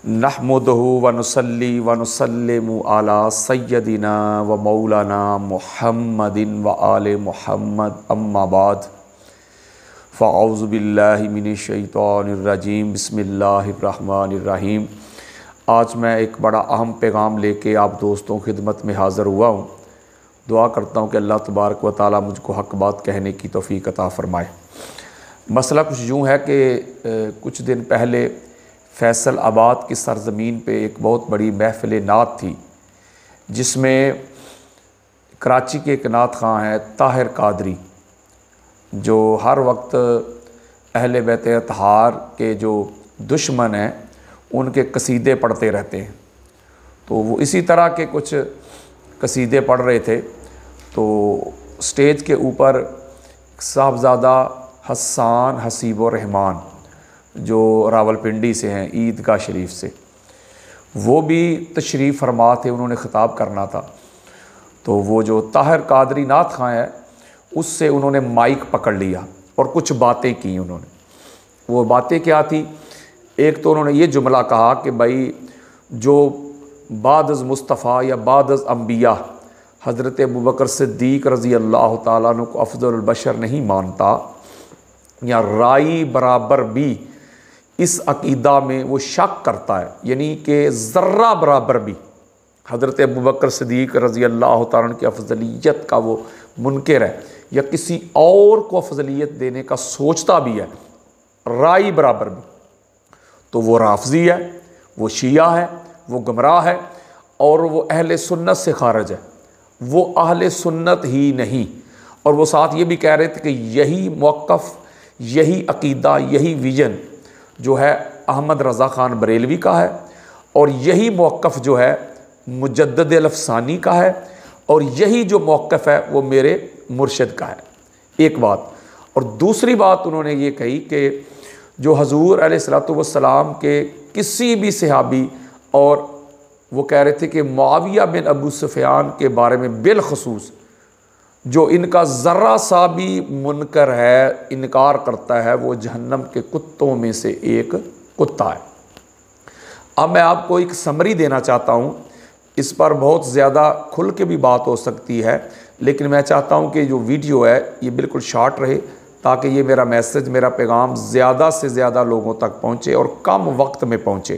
नहमदुहु व नुसल्ली व नुसल्लिमु अला सय्यदिना व मौलाना मुहम्मदिन व आले मुहम्मद अम्मा बाद फ़अऊज़ु बिल्लाहि मिनश शैतानिर रजीम बिस्मिल्लाहिर्रहमानिर्रहीम। आज मैं एक बड़ा अहम पैगाम लेके आप दोस्तों की खिदमत में हाज़िर हुआ हूँ। दुआ करता हूँ कि अल्लाह तबारक व तआला मुझको हक़ बात कहने की तौफ़ीक़ अता फ़रमाए। मसला कुछ यूँ है कि कुछ दिन पहले फैसलाबाद की सरज़मीन पे एक बहुत बड़ी महफ़िल नात थी, जिसमें कराची के एक नात ख़ां हैं ताहिर कादरी, जो हर वक्त अहले बैत अतहार के जो दुश्मन हैं उनके कसीदे पढ़ते रहते हैं। तो वो इसी तरह के कुछ कसीदे पढ़ रहे थे, तो स्टेज के ऊपर साहबज़ादा हसन हसीबुर रहमान जो रावलपिंडी से हैं, ईदगाह शरीफ से, वो भी तशरीफ़ फरमा थे, उन्होंने ख़िताब करना था। तो वो जो ताहिर कादरी नात ख़ां है, उससे उन्होंने माइक पकड़ लिया और कुछ बातें की उन्होंने। वो बातें क्या थी? एक तो उन्होंने ये जुमला कहा कि भाई जो बादज़ मुस्तफ़ा या बादज़ अम्बिया हज़रत अबू बकर सिद्दीक़ रज़ी अल्लाह ताला अन्हु को अफ़ज़लुल बशर नहीं मानता, या राई बराबर भी इस अक़ीदा में वो शक करता है, यानी कि ज़र्रा बराबर भी हज़रत अबू बकर सिद्दीक़ रज़ी अल्लाह ताला अन्हु की अफ़ज़लियत का वो मुनकिर है, या किसी और को अफ़ज़लियत देने का सोचता भी है, राई बराबर भी, तो वो राफ़ज़ी है, वो शिया है, वो गुमराह है और वो अहले सुन्नत से खारिज है, वो अहले सुन्नत ही नहीं। और वो साथ ये भी कह रहे थे कि यही मौक़िफ़, यही अक़ीदा, यही विजन जो है अहमद रज़ा ख़ान बरेलवी का है, और यही मौक़िफ़ जो है मुजद्दिद अल-अफ़सानी का है, और यही जो मौक़िफ़ है वो मेरे मुर्शिद का है। एक बात। और दूसरी बात उन्होंने ये कही कि जो हज़ूर अलैहिस्सलातु वस्सलाम के किसी भी सहाबी, और वो कह रहे थे कि मुआविया बिन अबू सुफ़ियान के बारे में बिलख़ुसूस जो इनका ज़र्रा सा भी मुनकर है, इनकार करता है, वो जहन्नम के कुत्तों में से एक कुत्ता है। अब मैं आपको एक समरी देना चाहता हूँ, इस पर बहुत ज़्यादा खुल के भी बात हो सकती है, लेकिन मैं चाहता हूँ कि जो वीडियो है ये बिल्कुल शॉर्ट रहे, ताकि ये मेरा मैसेज, मेरा पैगाम ज़्यादा से ज़्यादा लोगों तक पहुँचे और कम वक्त में पहुँचे।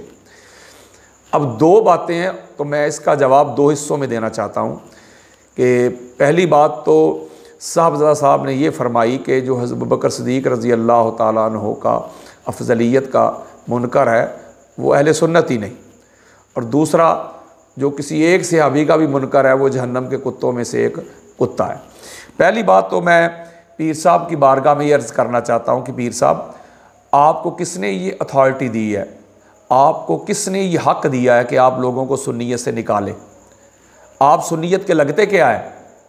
अब दो बातें हैं, तो मैं इसका जवाब दो हिस्सों में देना चाहता हूँ। कि पहली बात तो साहबज़ादा साहब ने ये फ़रमाई कि जो हज़रत अबू बकर सिद्दीक़ रज़ी अल्लाह ताला अन्हु का अफ़ज़लियत का मुनकर है वो अहले सुन्नत ही नहीं, और दूसरा जो किसी एक सहाबी का भी मुनकर है वो जहन्नम के कुत्तों में से एक कुत्ता है। पहली बात तो मैं पीर साहब की बारगाह में ये अर्ज़ करना चाहता हूँ कि पीर साहब, आपको किसने ये अथॉरिटी दी है, आपको किसने ये हक़ दिया है कि आप लोगों को सुन्नियत से निकालें? आप सुन्नियत के लगते क्या है?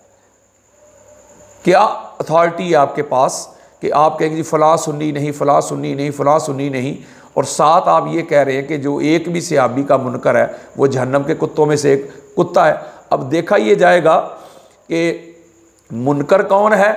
क्या अथॉरिटी है आपके पास कि आप कहेंगे जी फ़लाँ सुन्नी नहीं, फ़लाँ सुन्नी नहीं, फ़लाँ सुन्नी नहीं, और साथ आप ये कह रहे हैं कि जो एक भी सहाबी का मुनकर है वो जहन्नम के कुत्तों में से एक कुत्ता है। अब देखा ये जाएगा कि मुनकर कौन है,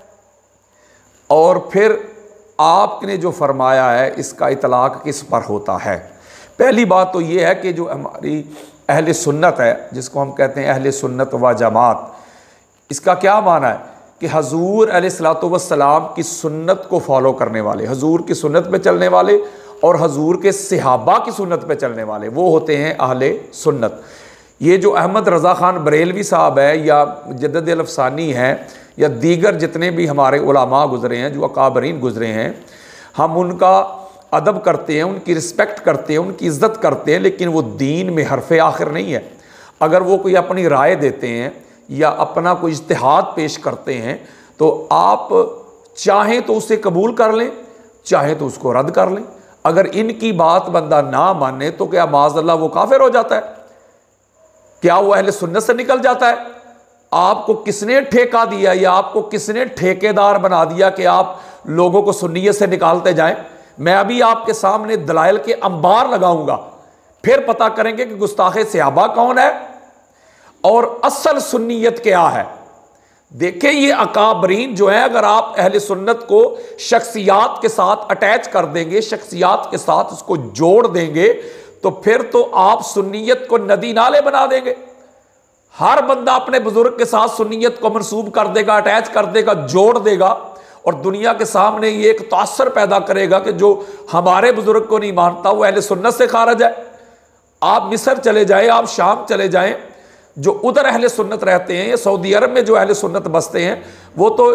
और फिर आपने जो फरमाया है इसका इतलाक़ किस पर होता है। पहली बात तो ये है कि जो हमारी अहले सुन्नत है, जिसको हम कहते हैं अहले सुन्नत व जमात, इसका क्या माना है कि हज़ूर अलैहिस्सलातु वस्सलाम की सुन्नत को फॉलो करने वाले, हज़ूर की सुन्नत पे चलने वाले और हज़ूर के सहाबा की सुन्नत पे चलने वाले, वो होते हैं अहले सुन्नत। ये जो अहमद रज़ा ख़ान बरेलवी साहब है, या मुजद्दिद अल-अफ़सानी हैं, या दीगर जितने भी हमारे उलमा गुज़रे हैं, जो अकाबरीन गुज़रे हैं, हम उनका अदब करते हैं, उनकी रिस्पेक्ट करते हैं, उनकी इज़्ज़त करते हैं, लेकिन वो दीन में हरफ़े आखिर नहीं है। अगर वो कोई अपनी राय देते हैं या अपना कोई इज्तिहाद पेश करते हैं, तो आप चाहें तो उसे कबूल कर लें, चाहें तो उसको रद्द कर लें। अगर इनकी बात बंदा ना माने तो क्या माज़अल्लाह वो काफिर हो जाता है? क्या वो अहले सुन्नत से निकल जाता है? आपको किसने ठेका दिया, या आपको किसने ठेकेदार बना दिया कि आप लोगों को सुन्नियत से निकालते जाएं? मैं अभी आपके सामने दलाइल के अंबार लगाऊंगा, फिर पता करेंगे कि गुस्ताखे सहाबा कौन है और असल सुन्नियत क्या है। देखिए ये अकाबरीन जो है, अगर आप अहले सुन्नत को शख्सियात के साथ अटैच कर देंगे, शख्सियात के साथ उसको जोड़ देंगे, तो फिर तो आप सुन्नियत को नदी नाले बना देंगे। हर बंदा अपने बुजुर्ग के साथ सुन्नियत को मंसूब कर देगा, अटैच कर देगा, जोड़ देगा और दुनिया के सामने ये एक तासर पैदा करेगा कि जो हमारे बुजुर्ग को नहीं मानता वो अहले सुन्नत से खारिज है। आप मिस्र चले जाएं, आप शाम चले जाएं, जो उधर अहले सुन्नत रहते हैं, या सऊदी अरब में जो अहले सुन्नत बसते हैं, वो तो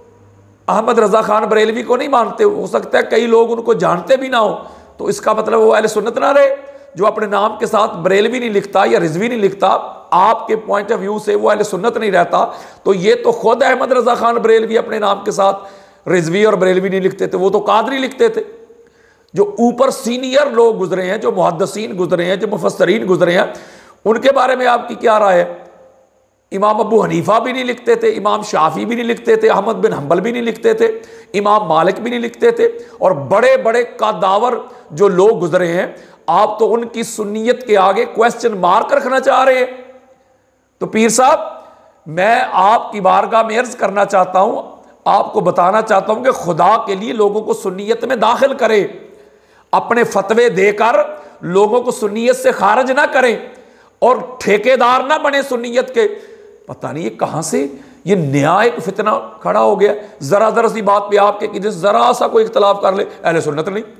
अहमद रजा खान बरेलवी को नहीं मानते। हो सकता है कई लोग उनको जानते भी ना हो, तो इसका मतलब वो अहले सुन्नत ना रहे। जो अपने नाम के साथ बरेलवी नहीं लिखता या रिजवी नहीं लिखता, आपके पॉइंट ऑफ व्यू से वो अहले सुन्नत नहीं रहता। तो ये तो खुद अहमद रजा खान बरेलवी अपने नाम के साथ रिजवी और बरेलवी नहीं लिखते थे, वो तो कादरी लिखते थे। जो ऊपर सीनियर लोग गुजरे हैं, जो मुहद्दिसीन गुजरे हैं, जो मुफस्सरीन गुजरे हैं, उनके बारे में आपकी क्या राय है? इमाम अबू हनीफा भी नहीं लिखते थे, इमाम शाफी भी नहीं लिखते थे, अहमद बिन हंबल भी नहीं लिखते थे, इमाम मालिक भी नहीं लिखते थे, और बड़े बड़े कादावर जो लोग गुजरे हैं, आप तो उनकी सुन्नियत के आगे क्वेश्चन मार्क रखना चाह रहे हैं। तो पीर साहब, मैं आपकी बारगाह में अर्ज करना चाहता हूं, आपको बताना चाहता हूं कि खुदा के लिए लोगों को सुन्नियत में दाखिल करें, अपने फतवे देकर लोगों को सुन्नियत से खारिज ना करें और ठेकेदार ना बने सुन्नियत के। पता नहीं ये कहां से ये नया एक फितना खड़ा हो गया। जरा जरा सी बात पे आपके कि जरा सा कोई इख्तलाफ कर ले, अहले सुन्नत नहीं।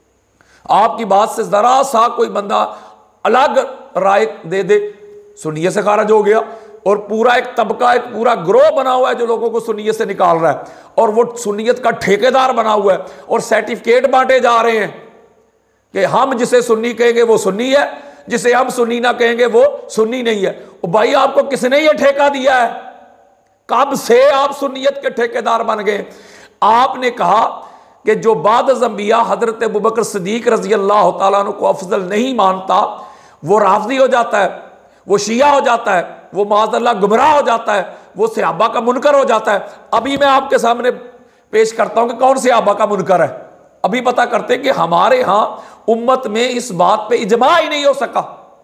आपकी बात से जरा सा कोई बंदा अलग राय दे दे, सुन्नियत से खारिज हो गया। और पूरा एक तबका, एक पूरा ग्रोह बना हुआ है जो लोगों को सुन्नियत से निकाल रहा है, और वो सुन्नियत का ठेकेदार बना हुआ है, और सर्टिफिकेट बांटे जा रहे हैं कि हम जिसे सुन्नी कहेंगे वो सुन्नी है, जिसे हम सुन्नी ना कहेंगे वो सुन्नी नहीं है। ओ भाई, आपको किसने ये ठेका दिया है? कब से आप सुन्नियत के ठेकेदार बन गए? आपने कहा कि जो बाद अंबिया हजरत अबू बकर सिद्दीक रजी अल्लाह तआला अन्हु को अफजल नहीं मानता, वो राफदी हो जाता है, वो शिया हो जाता है, वो माज़अल्लाह गुमराह हो जाता है, वो सहाबा का मुनकर हो जाता है। अभी मैं आपके सामने पेश करता हूं कि कौन सहाबा का मुनकर है। अभी पता करते हैं कि हमारे यहां उम्मत में इस बात पे इजमा ही नहीं हो सका।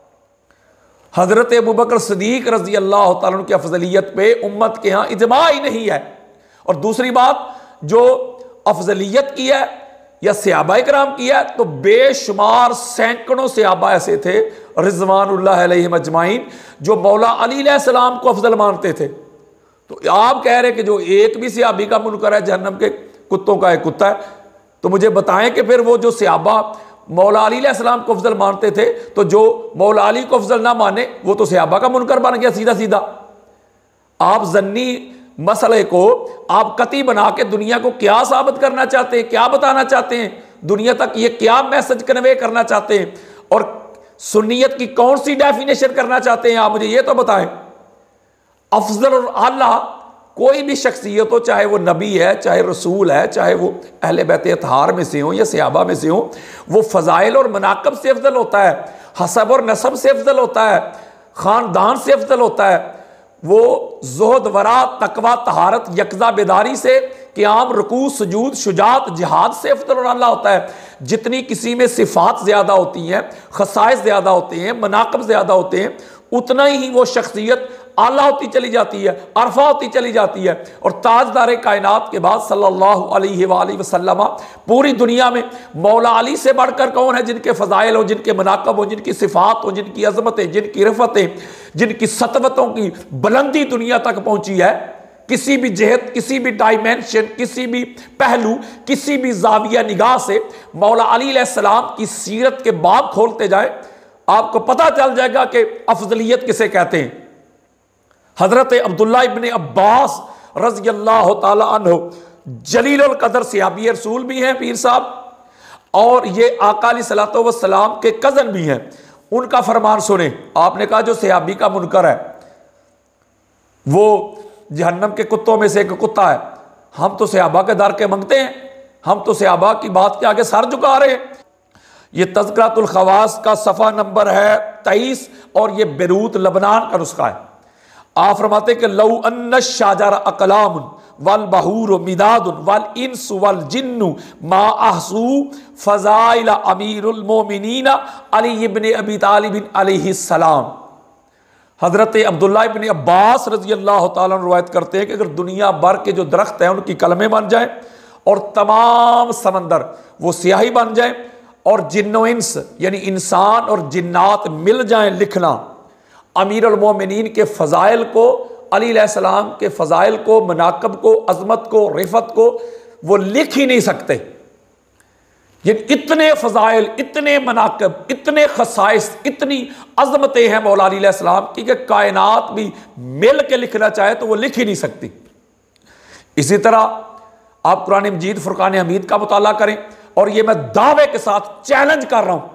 हजरत अबू बकर सिद्दीक रजी अल्लाह तआला अन्हु की अफजलियत पे उम्मत के यहां इजमा ही नहीं है। और दूसरी बात, जो अफजलियत की है या सहाबा इकराम की है, तो बेशुमार सैकड़ों सहाबा ऐसे थे रिज़वानुल्लाह अलैहिम अजमाइन जो मौला अली अलैहिस्सलाम को अफजल मानते थे। तो आप कह रहे कि जो एक भी सहाबी का मुनकर है जहन्नम के कुत्तों का एक कुत्ता है। तो मुझे बताएं कि फिर वो जो सहाबा मौला अली अलैहिस्सलाम को अफजल मानते थे, तो जो मौला अली को अफजल ना माने वो तो सहाबा का मुनकर बन गया सीधा सीधा। आप जन्नी मसले को आप कती बना के दुनिया को क्या साबित करना चाहते हैं, क्या बताना चाहते हैं, दुनिया तक ये क्या मैसेज कन्वे करना चाहते हैं, और सुन्नियत की कौन सी डेफिनेशन करना चाहते हैं? आप मुझे ये तो बताएं। अफजल और आला कोई भी शख्सियत हो, चाहे वो नबी है, चाहे रसूल है, चाहे वो अहले बैत अतहार में से हो या सहाबा में से हो, वो फजाइल और मनाकब से अफजल होता है, हसब और नसब से अफजल होता है, ख़ानदान से अफजल होता है, वो ज़ुहद वरा तकवा तहारत यकजा बेदारी से क़याम रुकू सुजूद शुजात जिहाद से अफजल और आला होता है। जितनी किसी में सिफ़ात ज़्यादा होती हैं, खसाइस ज़्यादा होते हैं, मनाकब ज़्यादा होते हैं, उतना ही वो शख्सियत आला होती चली जाती है, अरफा होती चली जाती है। और ताजदार कायनात के बाद सल्लल्लाहु अलैहि वसल्लम पूरी दुनिया में मौला अली से बढ़कर कौन है जिनके फ़ज़ाइल हो, जिनके मनाकब हो, जिनकी सिफ़ात हो, जिनकी अज़मतें, जिनकी रिफ़तें, जिनकी सतवतों की बुलंदी दुनिया तक पहुँची है। किसी भी जहत, किसी भी डायमेंशन, किसी भी पहलू, किसी भी जाविया निगाह से मौला अली अलैहिस्सलाम की सीरत के बाब खोलते जाए, आपको पता चल जाएगा कि अफजलियत किसे कहते हैं। हजरत अब्दुल्ला इब्ने अब्बास रज़ी अल्लाह ताला अन्हु जलीलुल कदर सहाबी रसूल भी हैं पीर साहब, और ये आका अलैहिस्सलातु वस्सलाम के कज़न भी हैं। उनका फरमान सुने। आपने कहा जो सहाबी का मुनकर है वो जहन्नम के कुत्तों में से एक कुत्ता है। हम तो सहाबा के दर के मांगते हैं, हम तो सहाबा की बात के आगे सर झुका रहे हैं। ये तज़किरातुल खवास का सफ़ा नंबर है 23 और ये बेरूत लबनान का नुस्खा है। आप फरमाते कि लौ अन्न शाजर अकलाम वल बहूर मिदाद वल इंस वल जिन्नु मा आहसू फज़ाइल अमीरुल मोमिनीन अली इब्ने अबी तालिब अलैहिस्सलाम। हजरत अब्दुल्ला इब्ने अब्बास रज़ी अल्लाह ताला अन्हु रवायत करते हैं कि अगर दुनिया भर के जो दरख्त हैं उनकी कलमें बन जाएं और तमाम समंदर वो स्याही बन जाएं, और जिन्नो इंस यानी इंसान और जिन्नात मिल जाएं लिखना अमीर अल मोमिनीन के फ़ज़ाइल को, अली अलैहिस्सलाम के फ़ज़ाइल को, मनाकब को, अज़मत को, रिफ़त को वो लिख ही नहीं सकते। ये इतने फ़ज़ाइल, इतने मनाकब, इतने खसाइस, इतनी अज़मतें हैं मौला अली अलैहिस्सलाम की कि कायनात भी मिल के लिखना चाहे तो वो लिख ही नहीं सकती। इसी तरह आप कुरान मजीद फुरकान हमीद का मुताला करें, और ये मैं दावे के साथ चैलेंज कर रहा हूं,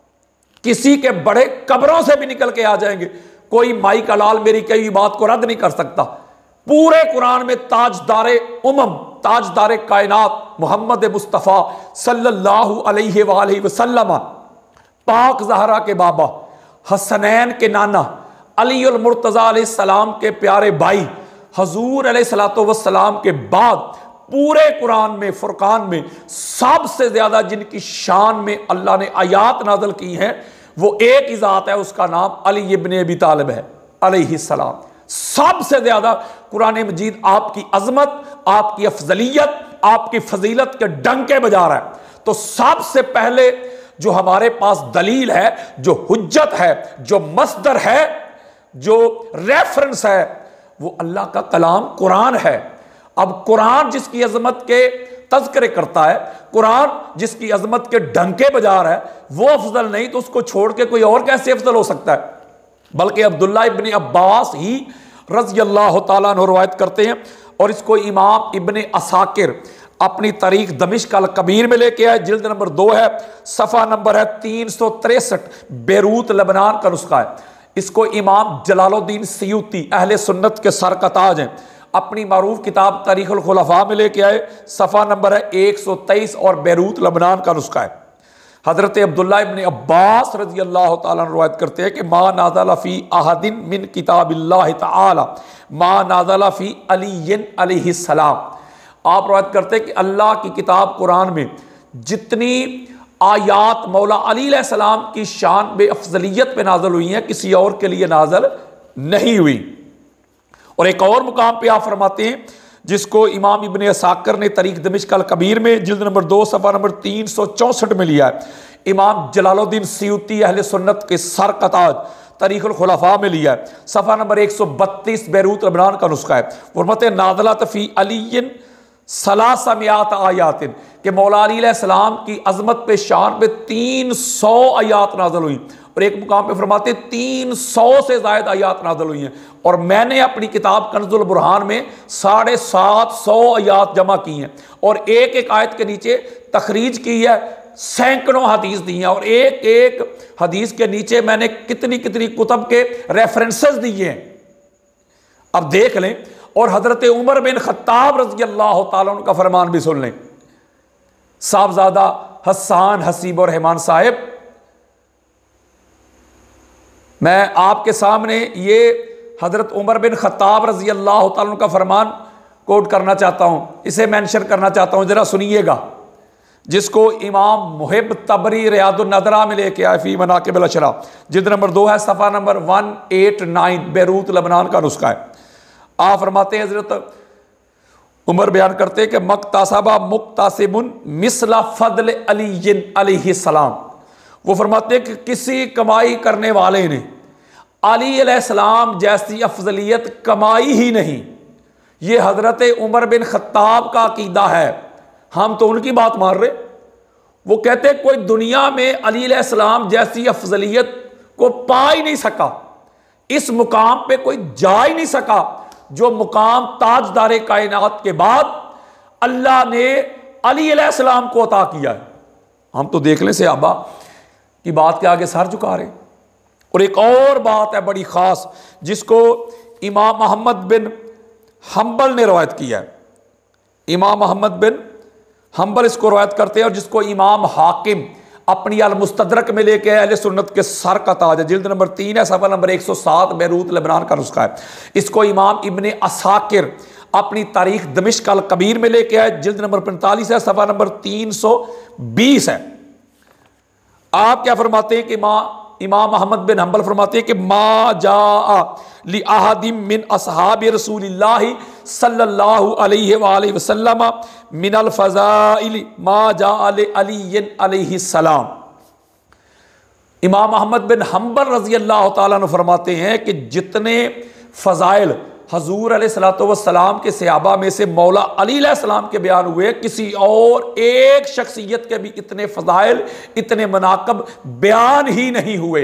किसी के बड़े कब्रों से भी निकल के आ जाएंगे, कोई माई का लाल मेरी कई बात को रद्द नहीं कर सकता। पूरे कुरान में ताजदारे उमम, ताजदारे कायनात मोहम्मद मुस्तफ़ा सल्लल्लाहु अलैहि वसल्लम, पाक ज़हरा के बाबा, हसनैन के नाना, अली अल मुर्तज़ा अलैहिस्सलाम के प्यारे भाई, हजूर अलैहिस्सलातु वस्सलाम के बाद पूरे कुरान में, फुरकान में सबसे ज्यादा जिनकी शान में अल्लाह ने आयात नाज़िल की हैं वो एक ही ज़ात है, उसका नाम अली इब्न अबी तालिब है अलैहिस्सलाम। सबसे ज्यादा कुरान मजीद आपकी अजमत, आपकी अफजलियत, आपकी फजीलत के डंके बजा रहा है। तो सबसे पहले जो हमारे पास दलील है, जो हुज्जत है, जो मसदर है, जो रेफरेंस है, वो अल्लाह का कलाम कुरान है। अब कुरान जिसकी अजमत के तज़किरे करता है, कुरान जिसकी अजमत के डंके बजा रहा है, वो अफजल नहीं तो उसको छोड़ के कोई और कैसे अफजल हो सकता है। बल्कि अब्दुल्ला इब्न अब्बास ही रज़ी अल्लाह तआला अन्हु रवायत करते हैं, और इसको इमाम इब्न असाकिर अपनी तारीख दमिश्क अल कबीर में लेके आए, जिल्द नंबर 2 है, सफ़ा नंबर है 363, बेरूत लबनान का नुस्खा है। इसको इमाम जलालुद्दीन सयूती अहले सुन्नत के सर का ताज हैं, अपनी मारूफ किताब तारीख़ुल खुलफ़ा में लेके आए, सफ़ा नंबर है 123, और बेरूत लबनान का नुस्खा है। हज़रत अब्दुल्ला इब्न अब्बास रज़ी अल्लाह तआला अन्हु रवायत करते हैं कि मा नाज़ला फ़ी अहदिन मिन किताबिल्लाहि तआला मा नाज़ला फ़ी अलीय्यिन अलैहिस्सलाम। आप रवायत करते हैं कि अल्लाह की किताब कुरान में जितनी आयात मौला अली अलैहिस्सलाम की शान बे अफजलियत पे नाज़िल हुई हैं, किसी और के लिए नाज़िल नहीं हुई। और एक और मुकाम पे आप फरमाते हैं, जिसको इमाम इब्न असाकिर ने तारीख दमिश्क अल कबीर में जिल्द नंबर 2 सफ़ा नंबर 364 में लिया है, इमाम जलालुद्दीन सयूती अहले सुन्नत के सर का ताज तारीख़ुल खुलफ़ा में लिया है, सफ़ा नंबर 132, बेरूत लबनान का नुस्खा है। फरमाते हैं नाज़लत फ़ी अलीय्यिन सलासमियात आयातिन, कि मौला अली अलैहिस्सलाम की अजमत पे शान पे 300 आयात नाज़िल हुई, और एक मुकाम पे फरमाते 300 से ज़ायद आयात नाज़िल हुई हैं। और मैंने अपनी किताब कंज़ुल बुरहान में 750 आयात जमा की हैं, और एक एक आयत के नीचे तखरीज की है, सैकड़ों हदीस दी हैं, और एक एक हदीस के नीचे मैंने कितनी कितनी कुतब के रेफरेंसेस दिए हैं। अब देख लें, और हजरत उमर बिन खत्ताब रज़ी अल्लाह तआला अन्हु का फरमान भी सुन लें। साहबजादा हसन हसीब और रहमान साहिब, मैं आपके सामने ये हजरत उमर बिन खत्ताब रज़ी अल्लाह तआला अन्हु का फरमान कोट करना चाहता हूँ, इसे मेंशन करना चाहता हूँ, जरा सुनिएगा, जिसको इमाम मुहिब तबरी रियादुन नदरा में लेके आए फी मनाकिबिल अशरा, जिल्द नंबर 2 है, सफ़ा नंबर 189, बेरूत लबनान का नुस्खा है। आप फरमाते हैं, हजरत उमर बयान करते हैं कि मक्तासबा मुक्तासिबुन मिसला फदल अलीय्यिन अलैहिस्सलाम। वो फरमाते हैं कि किसी कमाई करने वाले ने अली अलैहिस्सलाम जैसी अफजलियत कमाई ही नहीं। ये हजरत उमर बिन खत्ताब का अकीदा है, हम तो उनकी बात मान रहे। वो कहते हैं कोई दुनिया में अली अलैहिस्सलाम जैसी अफजलियत को पा ही नहीं सका, इस मुकाम पे कोई जा ही नहीं सका जो मुकाम ताजदारे कायनात के बाद अल्लाह ने अली अलैहिस्सलाम को अता किया है। हम तो देख लें सहाबा की बात के आगे सर झुका रहे। और एक और बात है बड़ी खास, जिसको इमाम अहमद बिन हम्बल ने रवायत किया है। इमाम अहमद बिन हम्बल इसको रवायत करते हैं, और जिसको इमाम हाकिम अपनी अल मुस्तदरक में लेके अहले सुन्नत के सर का ताज है, जिल्द नंबर 3 है, सफ़ा नंबर 107, बेरूत लबनान का नुस्खा है। इसको इमाम इब्न असाकिर अपनी तारीख दमिश्क अल कबीर में लेके आए, जिल्द नंबर 45 है, सफ़ा नंबर 320 है। आप क्या फरमाते हैं कि इमाम अहमद बिन हम्बल फरमाते हैं कि मा जा लि अहदिम मिन असहाबि रसूलिल्लाहि सल्लल्लाहु अलैहि वसल्लम मिनल फज़ाइल मा जा अली अलैहिस्सलाम। इमाम अहमद बिन हम्बल रज़ी अल्लाह ताला अन्हु फरमाते हैं कि जितने फ़ज़ाइल हजूर अलैहिस्सलातु वस्सलाम के सहाबा में से मौला अली अलैहिस्सलाम के बयान हुए, किसी और एक शख्सियत के भी इतने फ़ज़ाइल, इतने मनाक़ब बयान ही नहीं हुए।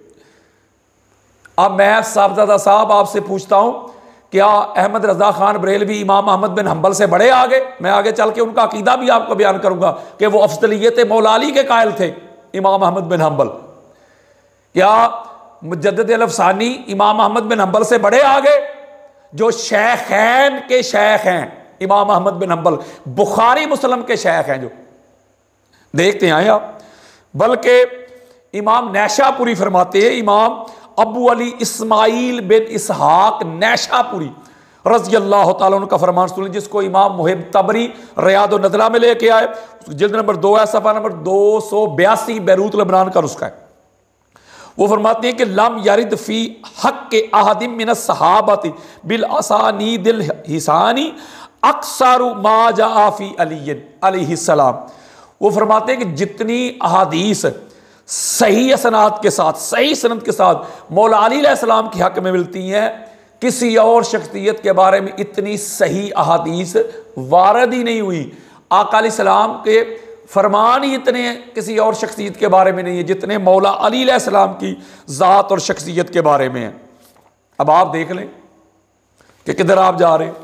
अब मैं साहबजादा साहब आपसे पूछता हूं, क्या अहमद रज़ा खान बरेलवी इमाम अहमद बिन हम्बल से बड़े आगे? मैं आगे चल के उनका अकीदा भी आपको बयान करूंगा कि वो अफजलियत मौला अली के कायल थे इमाम अहमद बिन हम्बल। क्या मुजद्दिद अल-अफ़सानी इमाम अहमद बिन हम्बल से बड़े आगे, जो शेखैन के शेख हैं इमाम Ahmad bin Hanbal, Bukhari Muslim के शेख हैं, जो देखते हैं आप। बल्कि इमाम नैशापुरी फरमाते हैं, इमाम अबू अली इस्माइल बिन इसहाक नैशापुरी रज़ी अल्लाह ताला अन्हु का फरमान सुनिए, जिसको इमाम मुहिब तबरी रियाद नज़ला में लेके आए, जिल्द नंबर 2 है, सफ़ा नंबर 282, बैरूत लबनान का नुस्खा है। वो फरमाते हैं कि लम यरिद फी हक के अहदिम मिनस सहाबती बिल असानीदिल हिसानी अक्सरु मा जा फी अली अलैहिस्सलाम। वो फरमाते हैं कि जितनी अहादीस सही असनाद के साथ, सही सनद के साथ मौला अली अलैहिस्सलाम के हक में मिलती हैं, किसी और शख्सियत के बारे में इतनी सही अहादीस वारद ही नहीं हुई। आका अलैहिस्सलाम के फरमान ही इतने किसी और शख्सियत के बारे में नहीं है जितने मौला अली अलैहिस्सलाम की ज़ात और शख्सियत के बारे में है। अब आप देख लें कि किधर आप जा रहे हैं।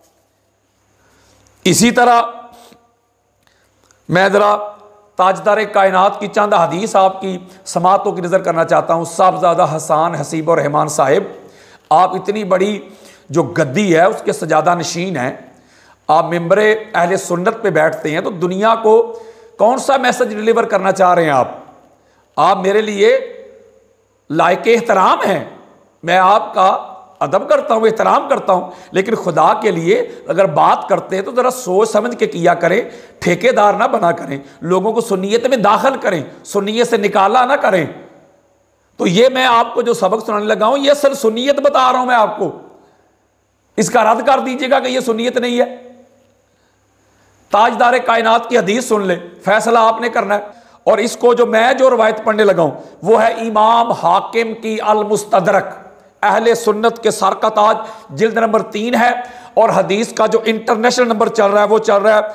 इसी तरह मैं ज़रा ताजदार कायनात की चंद हदीस आपकी समातों की नज़र करना चाहता हूँ। साहबजादा हसन हसीब और रहमान साहिब, आप इतनी बड़ी जो गद्दी है उसके सजादा नशीन हैं, आप मिंबरे अहले सुन्नत पे बैठते हैं, तो दुनिया को कौन सा मैसेज डिलीवर करना चाह रहे हैं आप मेरे लिए लायक एहतराम हैं, मैं आपका अदब करता हूँ, एहतराम करता हूँ, लेकिन खुदा के लिए अगर बात करते हैं तो ज़रा सोच समझ के किया करें, ठेकेदार ना बना करें, लोगों को सुन्नियत में दाखिल करें, सुन्नियत से निकाला ना करें। तो ये मैं आपको जो सबक सुनाने लगा हूँ, ये असल सुन्नियत बता रहा हूँ मैं आपको, इसका रद्द कर दीजिएगा कि ये सुन्नियत नहीं है। ताजदार कायनात की हदीस सुन ले, फैसला आपने करना है। और इसको जो रवायत पढ़ने लगा हूँ वो है इमाम हाकिम की अल मुस्तदरक, अहले सुन्नत के सर का ताज, जिल्द नंबर 3 है, और हदीस का जो इंटरनेशनल नंबर चल रहा है वो चल रहा है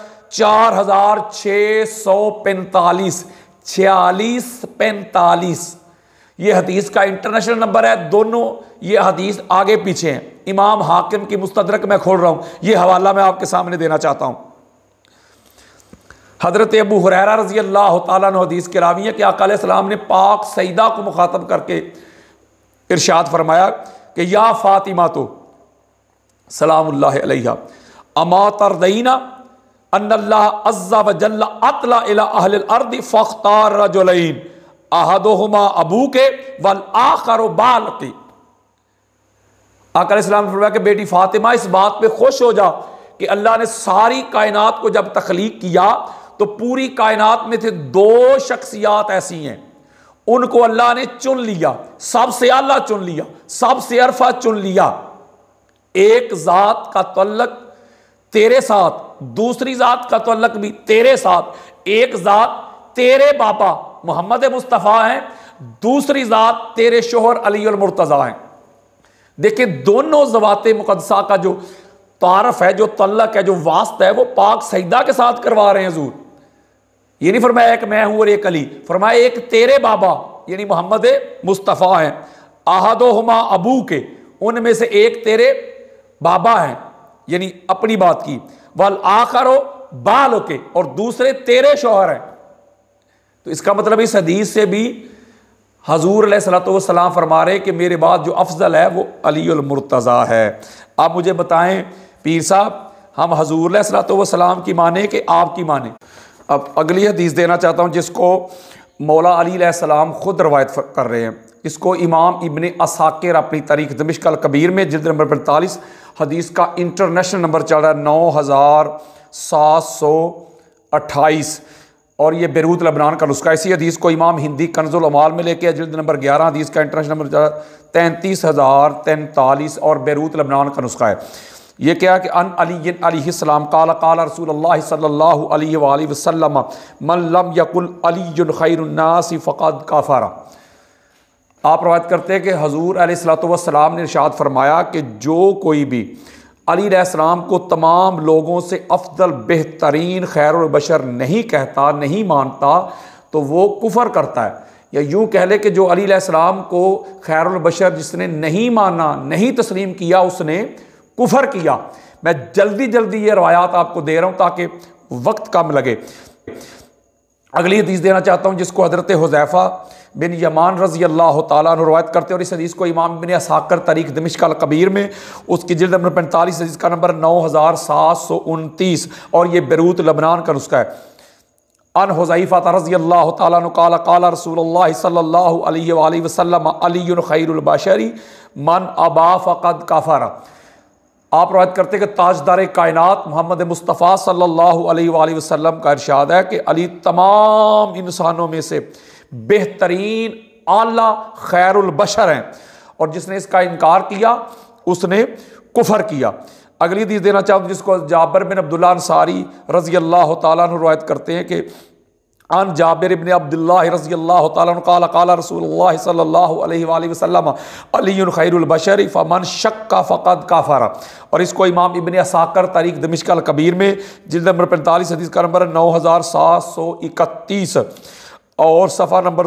4645 4645। ये हदीस का इंटरनेशनल नंबर है। दोनों ये हदीस आगे पीछे हैं। इमाम हाकिम की मुस्तदरक मैं खोल रहा हूं, ये हवाला मैं आपके सामने देना चाहता हूं। हजरत अबू हुरैरा रज़ी अल्लाह ताला अन्हु हदीस के रावी है कि आका अलैहिस्सलाम ने पाक सईदा को मुखातब करके इरशाद फरमाया कि या फातिमा तो सलामुल्लाहि अलैहा अमा तरदीना अन्नल्लाह अज़्ज़ा व जल्ला अतला इला अहलिल अर्दि फ़ख्तार रजुलैन अहदुहुमा अबूके वल आखरु बालकी। आका अलैहिस्सलाम ने फरमाया कि बेटी फातिमा, इस बात पे खुश हो जा कि अल्लाह ने सारी कायनात को जब तख्लीक किया तो पूरी कायनात में थे 2 शख्सियात ऐसी हैं, उनको अल्लाह ने चुन लिया, सबसे आला चुन लिया, सबसे अरफा चुन लिया। एक जात का तल्लक तेरे साथ, दूसरी जात का तल्लक भी तेरे साथ। एक जात तेरे बाबा मोहम्मद मुस्तफ़ा हैं, दूसरी जात तेरे शोहर अली अल मुर्तज़ा हैं। देखिए दोनों ज़वाते मुक़द्दसा का जो तारफ़ है, जो तल्लक है, जो वास्ता है, वो पाक सईदा के साथ करवा रहे हैं हज़ूर। ये नहीं फरमाया एक मैं हूं और एक अली, फरमाया एक तेरे बाबा यानी मोहम्मद मुस्तफ़ा हैं, आहदोहुमा अबू के, उनमें से एक तेरे बाबा हैं यानी अपनी बात की, वल आखरो बाल के, और दूसरे तेरे शौहर हैं। तो इसका मतलब इस हदीस से भी हजूर अलैहिस्सलातु वस्सलाम फरमा रहे कि मेरे बाद जो अफजल है वो अली अल मुर्तज़ा है। आप मुझे बताएं पीर साहब, हम हजूर अलैहिस्सलातु वस्सलाम की माने कि आपकी माने? अब अगली हदीस देना चाहता हूँ जिसको मौला अली अलैहिस्सलाम खुद रवायत कर रहे हैं। इसको इमाम इब्ने असाकिर अपनी तारीख दमिश्क अल कबीर में जिल्द नंबर 45 हदीस का इंटरनेशनल नंबर चल रहा है 9728, और ये बैरूत लबनान का नुस्खा। इसी हदीस को इमाम हिंदी कंजुल अमाल में लेके जिल्द नंबर 11 हदीस का इंटरनेशनल नंबर 33043, और बैरूत लबनान का नुस्खा है। ये क्या कि अन अली अलैहिस्सलाम काला काला रसूलुल्लाह सल्लल्लाहु अलैहि वसल्लम मन लम यकुल अलीयुन खैरुन नासी फ़क़द कफ़रा। आप रवायत करते हैं कि हजूर अलैहिस्सलातु वस्सलाम ने इरशाद फरमाया कि जो कोई भी अली अलैहिस्सलाम को तमाम लोगों से अफजल बेहतरीन खैरुल बशर नहीं कहता, नहीं मानता, तो वो कुफर करता है। या यूँ कह ले कि जो अली अलैहिस्सलाम को खैरुल बशर जिसने नहीं माना, नहीं तस्लीम किया, उसने कुफर किया। मैं जल्दी जल्दी ये रवायात आपको दे रहा हूँ ताकि वक्त कम लगे। अगली हदीस देना चाहता हूँ जिसको हज़रत हुज़ैफ़ा बिन यमान रज़ी अल्लाह तआला अन्हु रवायत करते हैं, और इस हदीस को इमाम इब्न असाकिर तारीख़ दिमिश्क अल कबीर में उसकी जिल्द नंबर 45 हदीस का नंबर 9729, और ये बेरूत लबनान का नुस्खा है। अन हुज़ैफ़ा रज़ी अल्लाह तआला अन्हु क़ाल क़ाल रसूलुल्लाह सल्लल्लाहु अलैहि वसल्लम अलीयुन खैरुल बशरी मन अबा फ़क़द कफ़र। आप रवायत करते हैं कि ताजदार कायनात मोहम्मद मुस्तफ़ा सल्लल्लाहु अलैहि वसल्लम का इरशाद है कि अली तमाम इंसानों में से बेहतरीन आला खैरुल बशर हैं, और जिसने इसका इनकार किया उसने कुफर किया। अगली हदीस देना चाहूँ जिसको जाबिर बिन अब्दुल्लाह अंसारी रज़ी अल्लाह तआला अन्हु रवायत करते हैं कि अन जाबिर इब्न अब्दुल्लाह रज़ी अल्लाह तआला अन्हु क़ाल क़ाल रसूलुल्लाह सल्लल्लाहु अलैहि वसल्लम अलीयुन खैरुल बशरी फमन शक्का फ़क़द कफ़र। और इसको इमाम इब्न असाकिर तारीख़ दिमिश्क अल कबीर में जिल्द नंबर 45 हदीस का नंबर 9731 और सफ़ा नंबर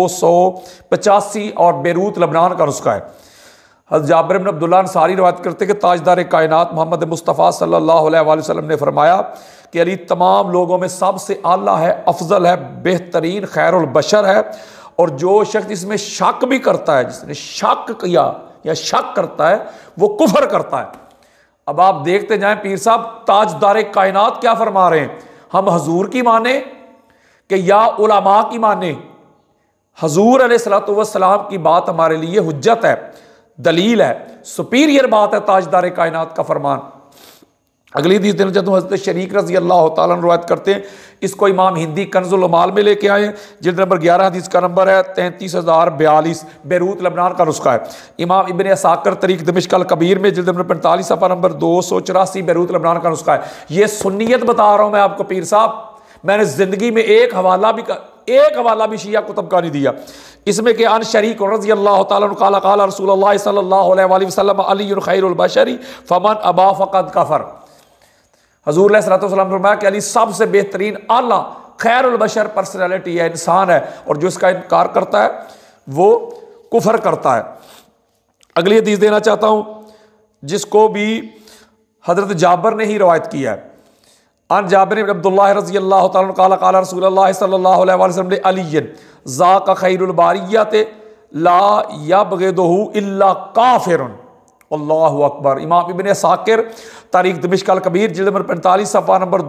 285 और बेरूत लबनान का नुस्खा है। हज़रत जाबिर बिन अब्दुल्लाह अंसारी रवायत करते हैं कि ताजदार कायनात मोहम्मद मुस्तफ़ा सल्लल्लाहु अलैहि वसल्लम ने फरमाया कि अली तमाम लोगों में सबसे आला है, अफजल है, बेहतरीन खैरुल बशर है, और जो शख्स इसमें शक भी करता है, जिसने शक किया या शक करता है, वो कुफर करता है। अब आप देखते जाएं पीर साहब ताजदार कायनात क्या फरमा रहे हैं, हम हजूर की माने कि या उलमा की माने। हजूर अलैहिस्सलातु वस्सलाम की बात हमारे लिए हुज्जत है, दलील है, सुपीरियर बात है ताजदार कायनात का फरमान। अगली हदीस देना चाहता हूँ हज़रत शरीक रज़ी अल्लाह तआला अन्हु रवायत करते हैं, इसको इमाम हिंदी कंज़ुल उमाल में लेके आए हैं, जिल्द नंबर 11 हदीस का नंबर है 33042, बेरूत लबनान का नुस्खा है। इमाम इब्न असाकिर तारीख़ दिमिश्क अल कबीर में जिल्द नंबर 45 सफ़ा नंबर 284 बेरूत लबनान का नुस्खा है। ये सुन्नियत बता रहा हूँ मैं आपको पीर साहब, मैंने ज़िंदगी में एक हवाला भी शिया कुतुब का नहीं दिया। इसमें कि अन शरीक रज़ी अल्लाह तआला अन्हु क़ाल क़ाल रसूलुल्लाह सल्लल्लाहु अलैहि वसल्लम अलीयुन खैरुल बशरी फमन अबा फ़क़द कफ़र। हजूर अलैहिस्सलातु वस्सलाम फरमाया कि अली सबसे बेहतरीन आला खैरुल बशर पर्सनैलिटी है, इंसान है, और जो इसका इनकार करता है वो कुफर करता है। अगली हदीस देना चाहता हूँ जिसको भी हज़रत जाबिर ने ही रवायत किया है। अन जाबिर इब्न अब्दुल्लाह रज़ी अल्लाह तआला अन्हु क़ाल क़ाल रसूलुल्लाह सल्लल्लाहु अलैहि वसल्लम अलीयन ज़ाका खैरुल बारियत ला यबग़िदुहु इल्ला काफ़िरुन। अल्लाहु अकबर। इमाम इब्न असाकिर तारीख़ दिमिश्क अल कबीर जिल्द नंबर 45 सफ़ा नंबर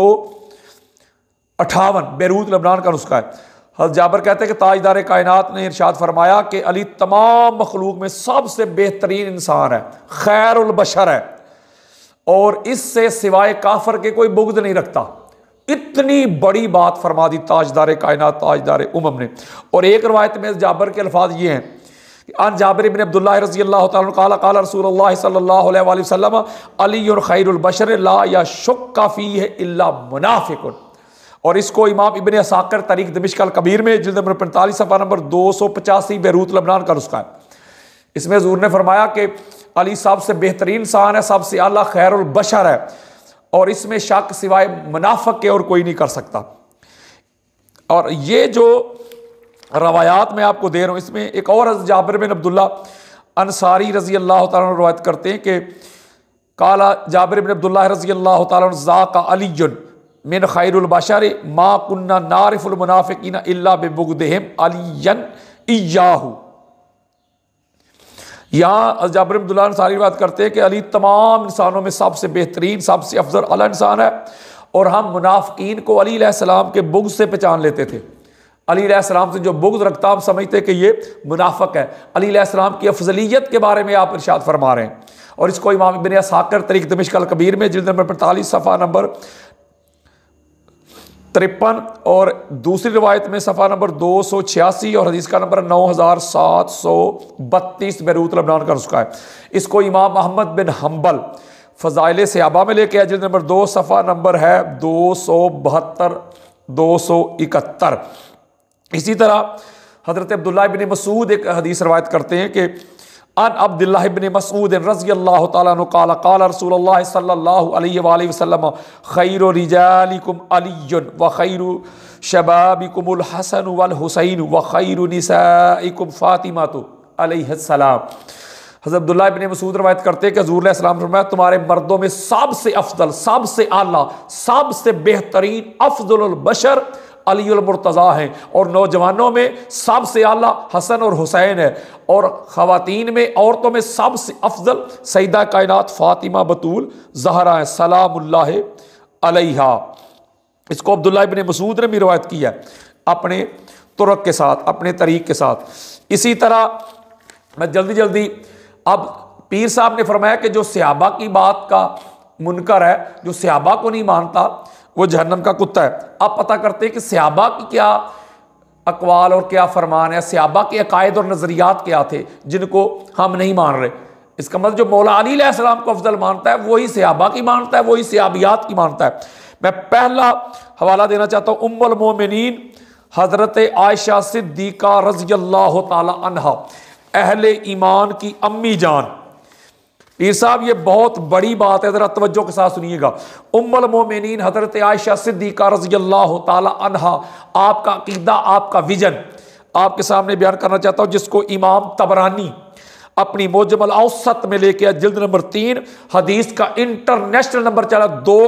258 बेरूत लबनान का नुस्खा है। हज़रत जाबिर कहते हैं कि ताजदार कायनात ने इरशाद फरमाया कि अली तमाम मखलूक में सबसे बेहतरीन इंसान है, खैरुल बशर है, और इससे सिवाय काफर के कोई बुग़्ज़ नहीं रखता। इतनी बड़ी बात फरमा दी ताजदार कायनात ताजदार उमम ने। और एक रवायत में जाबिर के अल्फाज ये हैं, अन जाबिर इब्न अब्दुल्लाह रज़ी अल्लाह तआला अन्हु क़ाल क़ाल रसूलुल्लाह सल्लल्लाहु अलैहि वसल्लम अलीयुन खैरुल बशर ला यशुक्का फ़ीहि इल्ला मुनाफ़िकुन। और इसको इमाम इब्न असाकिर तारीख़ दिमिश्क अल कबीर में जिल्द नंबर 45 सफ़ा नंबर 285 बेरूत लबनान का नुस्खा है। इसमें हुज़ूर ने फरमाया कि अली सबसे बेहतरीन इंसान है, सबसे आला खैरुल बशर है, और इसमें शक सिवाय मुनाफ़िक के और कोई नहीं कर सकता। और ये जो रवायात मैं आपको दे रहा हूँ, इसमें एक और हज़रत जाबिर बिन अब्दुल्लाह अंसारी रज़ी अल्लाह तआला अन्हु रवायत करते हैं कि काला जाबिर बिन अब्दुल्लाह रज़ी अल्लाह तआला अन्हु ज़ाका अलीयुन मिन खैरुल बशर मा कुन्ना नारिफुल मुनाफ़िकीन इल्ला बिबुग़्दिहिम अलियन इय्याहु। यहाँ जाबिर बिन अब्दुल्लाह अंसारी बात करते हैं कि अली तमाम इंसानों में सबसे बेहतरीन, सबसे अफजल आला इंसान है, और हम मुनाफ़िकीन को अली अलैहिस्सलाम के बुग़्ज़ से पहचान लेते थे। अली अलैहिस्सलाम से जो बुग़्ज़ रखता हम समझते कि ये मुनाफ़िक है। अली अलैहिस्सलाम की अफजलियत के बारे में आप इरशाद फरमा रहे हैं। और इसको इमाम इब्न असाकिर तारीख़ दिमिश्क अल कबीर में जिल्द नंबर 45 सफ़ा नंबर 53 और दूसरी रवायत में सफ़ा नंबर 286 और हदीस का नंबर 9732 बेरूत लबनान का नुस्खा है। इसको इमाम अहमद बिन हम्बल फ़ज़ाइल सहाबा में लेके आया, जिल्द नंबर 2 सफ़ा नंबर है 272 271। इसी तरह हज़रत अब्दुल्लाह इब्न मसूद एक हदीस रवायत करते हैं कि अन अब्दुल्लाह इब्न मसूद रज़ियल्लाहु ताला अन्हु क़ाला क़ाला रसूलुल्लाह सल्लल्लाहु अलैहि वसल्लम खैरु रिजालिकुम अलीयुन व खैरु शबाबिकुमुल हसन वल हुसैन व खैरु निसाइकुम फातिमातु अलैहिस्सलाम। हज़रत अब्दुल्लाह इब्न मसूद रवायत करते हैं कि हुज़ूर अलैहिस्सलाम फरमाया तुम्हारे मर्दों में सबसे अफजल, सबसे आला, सबसे बेहतरीन अफजलुल बशर अलीउल मुर्तज़ा हैं, और नौजवानों में सबसे आला हसन और हुसैन है, और ख़वातीन में, औरतों में सबसे अफजल सईदा कायनात फ़ातिमा बतूल ज़हरा है सलामुल्लाह अलैहा। इसको अब्दुल्लाह इब्न मसूद ने भी रवायत किया है अपने तुरक के साथ, अपने तरीक़ के साथ। इसी तरह मैं जल्दी जल्दी, अब पीर साहब ने फरमाया कि जो सहाबा की बात का मुनकर है, जो सहाबा को नहीं मानता वो जहन्नम का कुत्ता है। अब पता करते हैं कि सहाबा की क्या अकवाल और क्या फरमान है, सहाबा के अकायद और नज़रियात क्या थे जिनको हम नहीं मान रहे। इसका मतलब जो मौला अली अलैहिस्सलाम को अफजल मानता है वही सहाबा की मानता है, वही सहाबियात की मानता है। मैं पहला हवाला देना चाहता हूँ उम्मुल मोमिनीन हज़रत आयशा सिद्दीक़ा रज़ियल्लाहु ताला अन्हा, अहले ईमान की अम्मी जान। पीर साहब ये बहुत बड़ी बात है, ज़रा तवज्जो के साथ सुनिएगा। उम्मुल मोमिनीन हज़रत आयशा सिद्दीक़ा रज़ियल्लाहु ताला अन्हा, आपका अक़ीदा, आपका विजन आपके सामने बयान करना चाहता हूँ, जिसको इमाम तबरानी अपनी मुजमल औसत में लेके आया, जिल्द नंबर 3, हदीस का इंटरनेशनल नंबर चला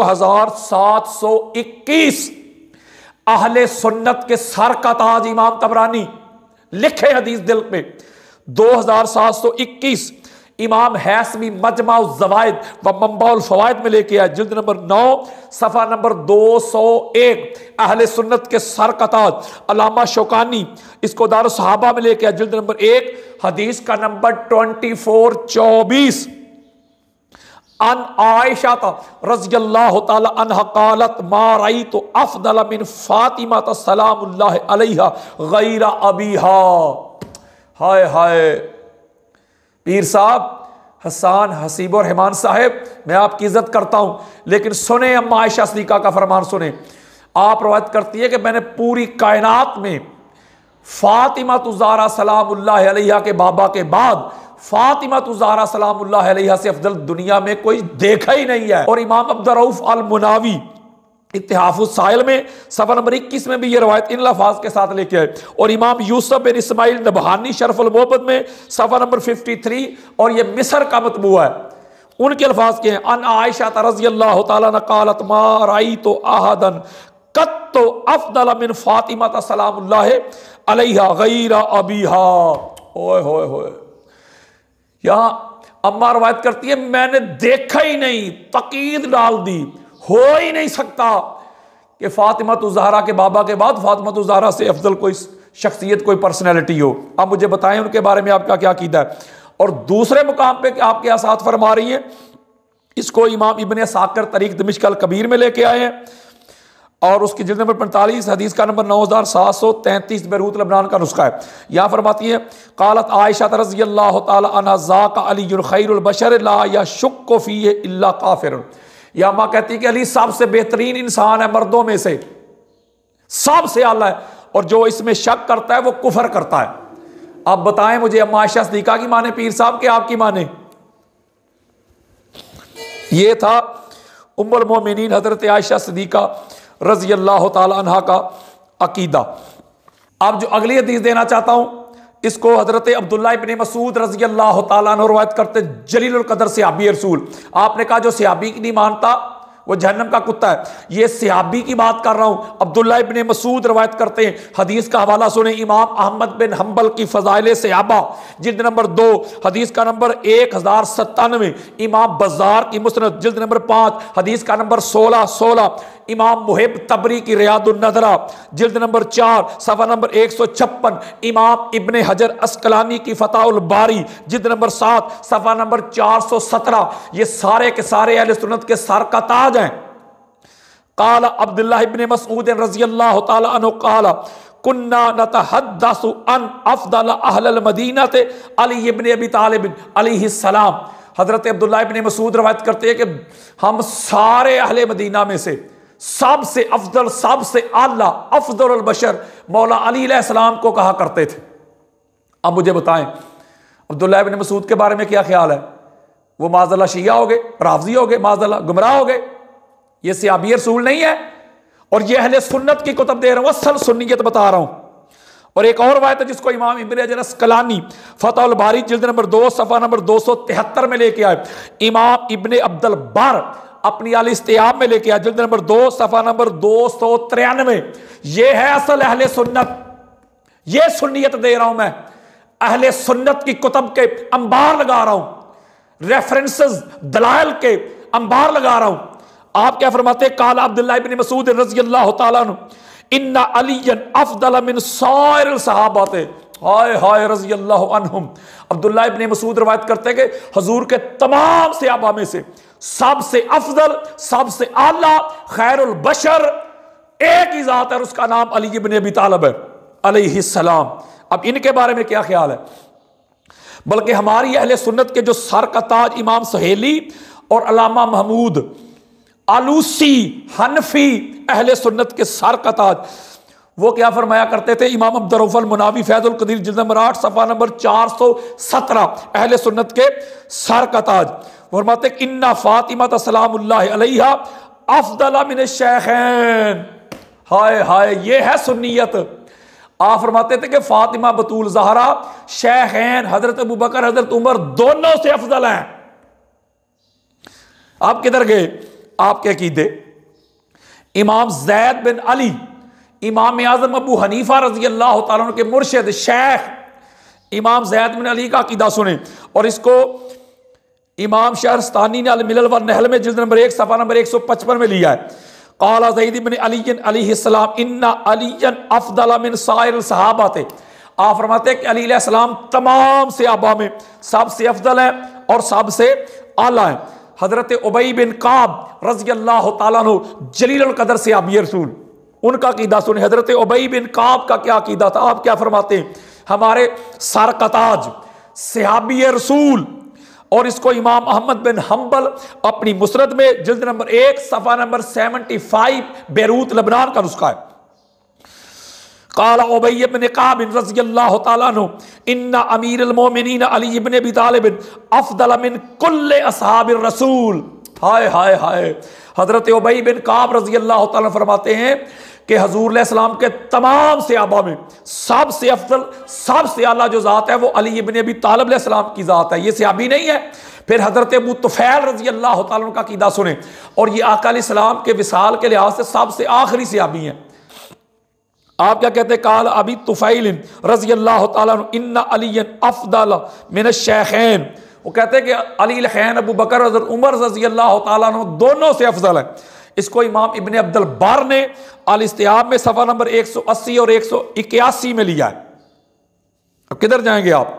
2721। अहले सुन्नत के सर का ताज इमाम तबरानी लिखे हदीस दिल पे 2721। इमाम हैसमी मजमा ज़वाइद व मंबाउल फ़वाइद में लेके आया, जिल्द नंबर 9 सफ़ा नंबर 201। अहले सुन्नत के सर का ताज अल्लामा शौकानी इसको दार सहाबा में लेके आया, जिल्द नंबर 1 हदीस का नंबर 2424। अन आयशा रज़ियल्लाहु ताला अन्हा क़ालत मा रअयतु अफ़ज़ल मिन फ़ातिमा सलामुल्लाहि अलैहा गैरा अबीहा। हाय हाय पीर साहब हसान हसीब और रहमान साहब, मैं आपकी इज्जत करता हूं, लेकिन सुने अम्मा आयशा सिद्दीक़ा का फरमान सुने। आप रवायत करती है कि मैंने पूरी कायनात में फातिमा ज़हरा सलामुल्लाह अलैहा के बाबा के बाद फातिमा ज़हरा सलामुल्लाह अलैहा से अफजल दुनिया में कोई देखा ही नहीं है। और इमाम अब्दुर्रऊफ अल मुनावी इत्तिहाफुस साइल में सफ़ा नंबर 21 में भी ये रवायत इन लफ़ाज़ के साथ लेके आए, और इमाम यूसुफ बिन इस्माइल नबहानी शरफुल मोहब्बत में सफ़ा नंबर 53, और ये मिस्र का मतबूआ है, उनके अल्फाज के हैं। अन आयशा रज़ियल्लाहु ताला अन्हा क़ालत मा रअयतु अहदन कत्तु अफ़ज़ल मिन फ़ातिमा सलामुल्लाह अलैहा गैरा अबीहा। ओए होए होए, यहाँ अम्मा रवायत करती है मैंने देखा ही नहीं, तकीद डाल दी, हो ही नहीं सकता कि फातिमा ज़हरा के बाबा के बाद फातिमा ज़हरा से अफजल कोई शख्सियत, कोई पर्सनैलिटी हो। आप मुझे बताएं उनके बारे में आपका क्या कीदा है। और दूसरे मुकाम पे आपके यहाँ साथ फरमा रही है, इसको इमाम इब्ने साकर तरीक़ दमिश्क अल कबीर में लेके आए हैं, और उसकी जिल्द नंबर 45 हदीस का नंबर 9733 बैरूत लबनान का नुस्खा है। यहाँ फरमाती है क़ालत आयशा रज़ियल्लाहु ताला अन्हा ज़ाका अलीयुल खैरुल बशर ला यशुक्कु फ़ीहि इल्ला काफ़िर। या माँ कहती है कि अली सबसे बेहतरीन इंसान है, मर्दों में से सबसे आला है, और जो इसमें शक करता है वो कुफर करता है। आप बताएं मुझे अम्मा आयशा सिद्दीक़ा की माने पीर साहब के आपकी माने? ये था उम्मुल मोमिनीन हज़रत आयशा सिद्दीक़ा रज़ियल्लाहु ताला अन्हा का अकीदा। अब जो अगली हदीस देना चाहता हूं, इसको हज़रत अब्दुल्लाह इब्न मसूद रज़ियल्लाहु ताला अन्हु रवायत करते, जलीलुल कदर सहाबी रसूल। आपने कहा जो सहाबी की नहीं मानता वो जहन्नम का कुत्ता है, ये सहाबी की बात कर रहा हूं। अब्दुल्लाह इब्न मसूद रवायत करते हैं, हदीस का हवाला सुने इमाम अहमद बिन हम्बल की फ़ज़ाइल सहाबा जिल्द नंबर 2 हदीस का नंबर 1097, इमाम बज़ार की मुस्नद जिल्द नंबर 5 हदीस का नंबर 1616, इमाम मुहिब तबरी की रियादुन नज़रा जिल्द नंबर 4 सफ़ा नंबर 156, इमाम इब्ने हजर अस्कलानी की फ़ताहुल बारी जिल्द नंबर 7 सफ़ा नंबर 417, ये सारे के सारे अहले सुन्नत के सर का ताज हैं। क़ाला अब्दुल्लाह इब्न मसूद रज़ियल्लाहु ताला अन्हु क़ाला कुन्ना नतहद्दसु अन अफ़ज़ल अहलिल मदीनति अली इब्न अबी तालिब अलैहिस्सलाम। हज़रत अब्दुल्लाह इब्न मसूद रवायत करते हैं कि हम सारे अहले मदीना में से सबसे अफजल, सबसे आला, अफजल बशर मौला अली अलैहिस्सलाम को कहा करते थे। अब मुझे बताएं अब्दुल्लाह इब्न मसूद के बारे में क्या ख्याल है? वो माज़अल्लाह शिया हो गए, राफ़ज़ी हो गए, माज़अल्लाह गुमराह हो गए। ये सहाबी रसूल नहीं है। और ये अहले सुन्नत की कुतुब दे रहा हूं, असल सुन्नियत बता रहा हूं। और एक और वायत है जिसको इमाम इब्न हजर अस्कलानी फतहुल बारी जिल्द नंबर 2 सफ़ा नंबर 273 में लेके आए। इमाम इब्न अब्दुल बर अपनी अल इस्तियाब में लेके आए जिल्द नंबर 2 सफ़ा नंबर 293। ये है असल अहले सुन्नत। ये सुन्नियत दे रहा हूं मैं, अहले सुन्नत की कुतुब के अंबार लगा रहा हूं, रेफरेंसेस दलाइल के अंबार लगा रहा हूं। आप क्या फरमाते? काला अब्दुल्लाह इब्न मसूद रज़ियल्लाहु ताला अन्हु इन्ना अलियन अफदल मिन साइरिल सहाबाते, हाय हाय रज़ियल्लाहु अन्हुम। अब्दुल्लाह इब्न मसूद रवायत करते हैं कि हुजूर के तमाम सहाबा में से सबसे अफजल, सबसे आला, खैरुल बशर एक ही जात है और उसका नाम अली इब्न अबी तालिब है अलैहिस्सलाम। अब इनके बारे में क्या ख्याल है? बल्कि हमारी अहले सुन्नत के जो सर का ताज इमाम सहेली और अल्लामा महमूद आलूसी हनफी अहले सुन्नत के सर का ताज, वो क्या फरमाया करते थे? इमाम अब्दुर रऊफ अल मुनावी फैजुल कदीर जिल्द नंबर 8 सफ़ा नंबर 417 अहले सुन्नत के सर का ताज फरमाते इन्ना फातिमा सलामुल्लाहि अलैहा अफदल मिन शेखैन। हाय हाय, ये है सुन्नियत। आप फरमाते थे कि फातिमा बतूल ज़हरा शेखैन हजरत अबू बकर हजरत उमर दोनों से अफजल हैं। आप किधर गए? आपके अकीदे इमाम ज़ैद बिन अली इमाम आज़म अबू हनीफा रज़ी अल्लाह तआला अन्हु के मुर्शिद शेख इमाम ज़ैद बिन अली का अकीदा सुने। और इसको इमाम शहरस्तानी ने अल मिलल व नहल में जिल्द नंबर 1 सफ़ा नंबर 155 में लिया है। क़ाला ज़ैद बिन अली अलैहिस्सलाम इन्ना अलियन अफ़दल मिन साइरिल सहाबाते। आप फरमाते हैं कि अली अलैहिस्सलाम तमाम सहाबा में सबसे अफजल है और सबसे आला है। हजरत उबई बिन काब रज़ियल्लाहु ताला अन्हु जलीलुल कदर सहाबी रसूल, उनका अकीदा सुने। हजरत उबई बिन काब का क्या अकीदा था? आप क्या फरमाते हैं? हमारे सर का ताज सहाबी रसूल। और इसको इमाम अहमद बिन हम्बल अपनी मुसनद में जिल्द नंबर 1 सफ़ा नंबर 75 बेरूत लबनान का नुस्खा है। काला उबई इब्न काब रज़ियल्लाहु ताला अन्हु इन्ना अमीरुल मोमिनीन अली इब्न अबी तालिब अफदल मिन कुल्ले असहाबिर रसूल। हाय हाय हाय, हजरत उबई बिन काब रज़ियल्लाहु ताला फरमाते हैं कि हुजूर अलैहिस्सलाम के तमाम सहाबा में सबसे अफजल, सबसे आला जो ज़ात है वो अली इब्न अबी तालिब अलैहिस्सलाम की ज़ात है। ये सहाबी नहीं है। फिर हजरत अबू तुफैल रज़ियल्लाहु ताला का अकीदा सुने। और ये आका अलैहिस्सलाम के विसाल के लिहाज से सबसे आखिरी सहाबी हैं। आप क्या कहते हैं? काल अबी तुफैल रज़ियल्लाहु ताला इन्ना अलियन अफदल मिन शेखैन। वो कहते हैं कि अली खैन अबू बकर हज़रत उमर रज़ियल्लाहु ताला दोनों से अफजल है। इसको इमाम इब्न अब्दुल बर ने अल इस्तियाब में सफ़ा नंबर 180 और 181 में लिया है। अब किधर जाएंगे आप?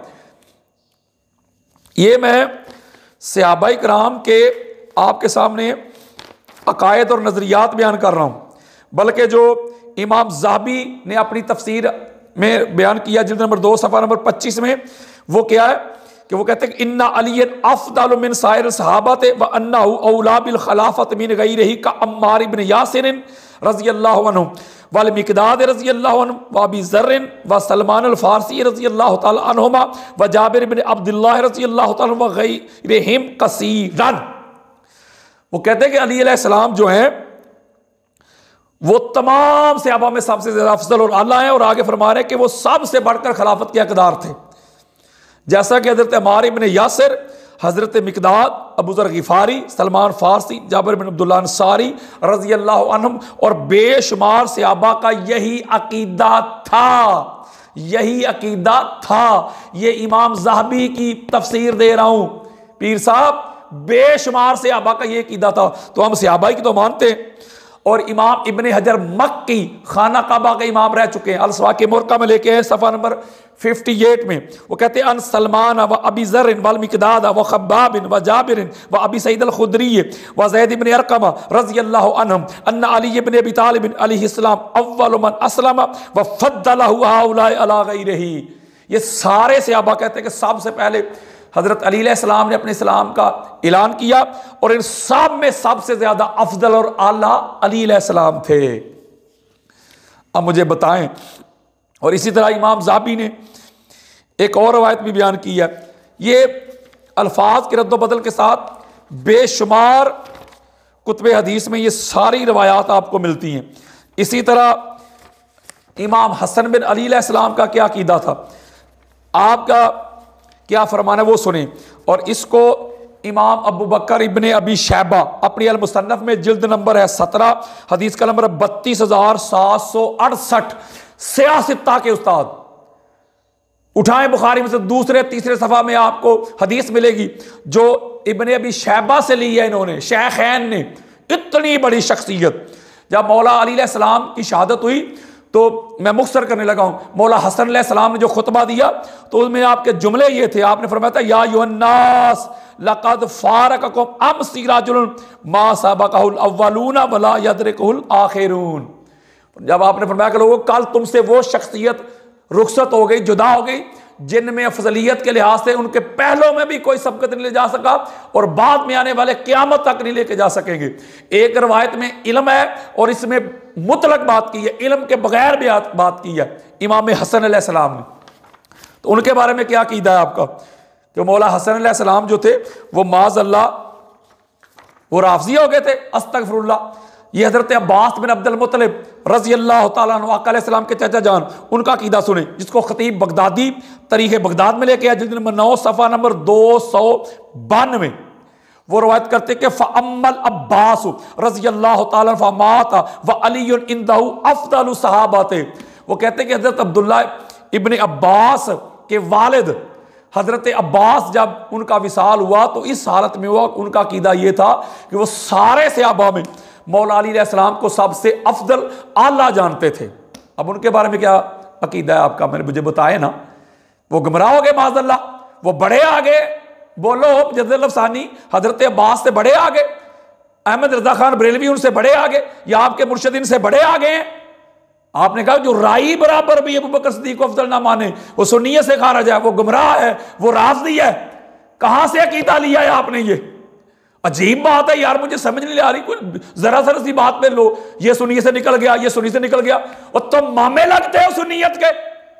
ये मैं सहाबाए किराम के आपके सामने अकायद और नज़रियात बयान कर रहा हूँ, बल्कि जो इमाम ज़हाबी ने अपनी तफसीर में बयान किया जिल्द नंबर 2 सफ़ा नंबर 25 में, वो क्या है कि वो कहते हैं कि इन्ना अलियन अफदल मिन साइर सहाबाते व अन्नहु औला बिल खिलाफत मिन गैरिही का अम्मार इब्न यासिर रज़ियल्लाहु अन्हु वल मिक़दाद रज़ियल्लाहु अन्हु व अबी ज़र्र व सलमान अल फ़ारसी रज़ियल्लाहु ताला अन्हुमा व जाबिर इब्न अब्दुल्लाह रज़ियल्लाहु ताला व गैरिहिम कसीरन। वो कहते हैं कि अली अलैहिस्सलाम जो हैं वो तमाम सहाबा में सबसे ज़्यादा अफजल और आला है। और आगे फरमा रहे हैं कि वो सबसे बढ़कर खिलाफत के हकदार थे, जैसा कि हजरत अम्मार इब्न यासिर, हजरत मिक़दाद, अबू ज़र ग़िफ़ारी, सलमान फ़ारसी, जाबिर बिन अब्दुल्लाह अंसारी रज़ियल्लाहु अन्हुम और बेशुमार सहाबा का यही अकीदा था, यही अकीदा था। ये इमाम ज़हाबी की तफसीर दे रहा हूँ पीर साहब, बेशुमार सहाबा का ये अकीदा था। तो हम सहाबा की तो मानते हैं। और इमाम इब्न हजर मक्की खाना काबा के इमाम रह चुके हैं। अल-सवाक़ मुरक़ा में लेके हैं सफ़ा नंबर 58 में। वो कहते हैं अन सलमान व अबी ज़र्र वल मिक़दाद व खब्बाब व जाबिर व अबी सईद अल खुदरी व ज़ैद इब्न अरक़म रज़ियल्लाहु अन्हुम अन्ना अली इब्न अबी तालिब अलैहिस्सलाम अव्वल मन अस्लम व फद्दलहु हाउलाए अला गैरिही। ये सारे सहाबा कहते हैं कि सबसे पहले हज़रत अली अलैहिस्सलाम ने अपने इस्लाम का ऐलान किया और इन सब में सबसे ज़्यादा अफजल और आला अली अलैहिस्सलाम थे। अब मुझे बताएं, और इसी तरह इमाम ज़ाबी ने एक और रवायत भी बयान की है, ये अल्फाज के रद्द-ओ-बदल के साथ बेशुमार कुतुब हदीस में ये सारी रवायात आपको मिलती हैं। इसी तरह इमाम हसन बिन अली अलैहिस्सलाम का क्या अकीदा था, आपका क्या फरमान है वो सुने। और इसको इमाम अबू बकर इब्ने अबी शैबा अपनी अल मुसन्नफ में जिल्द नंबर है 17, हदीस का नंबर 32,768, सियासित्ता के उस्ताद, उठाएं बुखारी में से दूसरे तीसरे सफ़ा में आपको हदीस मिलेगी जो इब्ने अबी शैबा से ली है इन्होंने, शेखैन ने। इतनी बड़ी शख्सियत। जब मौला अली अलैहिस्सलाम की शहादत हुई तो मैं मुख्तसर करने लगा हूं, मौला हसन अलैहिस्सलाम ने जो खुतबा दिया तो उसमें आपके जुमले ये थे, आपने फरमाया था या युन्नास लक़द फ़ारक़कुम अमसी रजुलन मा सबक़हुल अव्वलून वला यदरिकुहुल आखिरून। जब आपने फरमाया कि लोगों कल तुमसे वो शख्सियत रुखसत हो गई, जुदा हो गई, जिनमें अफजलियत के लिहाज से उनके पहलों में भी कोई सबकत नहीं ले जा सका और बाद में आने वाले क़यामत तक नहीं लेके जा सकेंगे। एक रवायत में इल्म है और इसमें मुतलक बात की है, इल्म के बगैर भी बात की है इमाम हसन अलैहिस्सलाम ने। तो उनके बारे में क्या कीदा है आपका कि मौला हसन अलैहिस्सलाम जो थे वो माज़अल्लाह वो राफ़ज़ी हो गए थे, अस्तग़फ़िरुल्लाह। ये हज़रत अब्बास बिन अब्दुल मुत्तलिब रज़ी अल्लाह तआला अन्हु आका अलैहिस्सलाम के चाचा जान, उनका अकीदा सुने, जिसको खतीब बगदादी तरीक़ बगदाद में लेके आया, जिल्द नंबर 9 सफ़ा नंबर 292। वो रवायत करते कि फ़अम्मल अब्बास रज़ी अल्लाह तआला अन्हु फ़माता व अलीयुन इंदहु अफ़ज़लु सहाबते। वो कहते हैं कि हज़रत अब्दुल्ला इब्ने अब्बास के वालिद हज़रत अब्बास जब उनका विसाल हुआ तो इस हालत में हुआ, उनका अकीदा ये था कि वो सारे सहाबा में मौला अली अलैहिस्सलाम को सबसे अफजल आला जानते थे। अब उनके बारे में क्या अकीदा है आपका, मैंने मुझे बताया ना। वो गुमराह हो गए माज़अल्लाह, वो बड़े आगे, बोलो जदल अफसानी हज़रत अब्बास से बड़े आगे, अहमद रज़ा खान बरेलवी उनसे बड़े आगे, या आपके मुर्शिदीन से बड़े आगे हैं। आपने कहा जो राई बराबर भी अबू बकर सिद्दीक़ को अफजल ना माने वो सुन्नियत से खारिज है, वो गुमराह है, वो राफ़ज़ी है। कहां से अकीदा लिया है आपने? ये अजीब बात है यार, मुझे समझ नहीं आ रही। कोई जरा सा सी बात पे लो ये सुन्नी से निकल गया, ये सुन्नी से निकल गया, और तुम मामे लगते हो सुन्नियत के।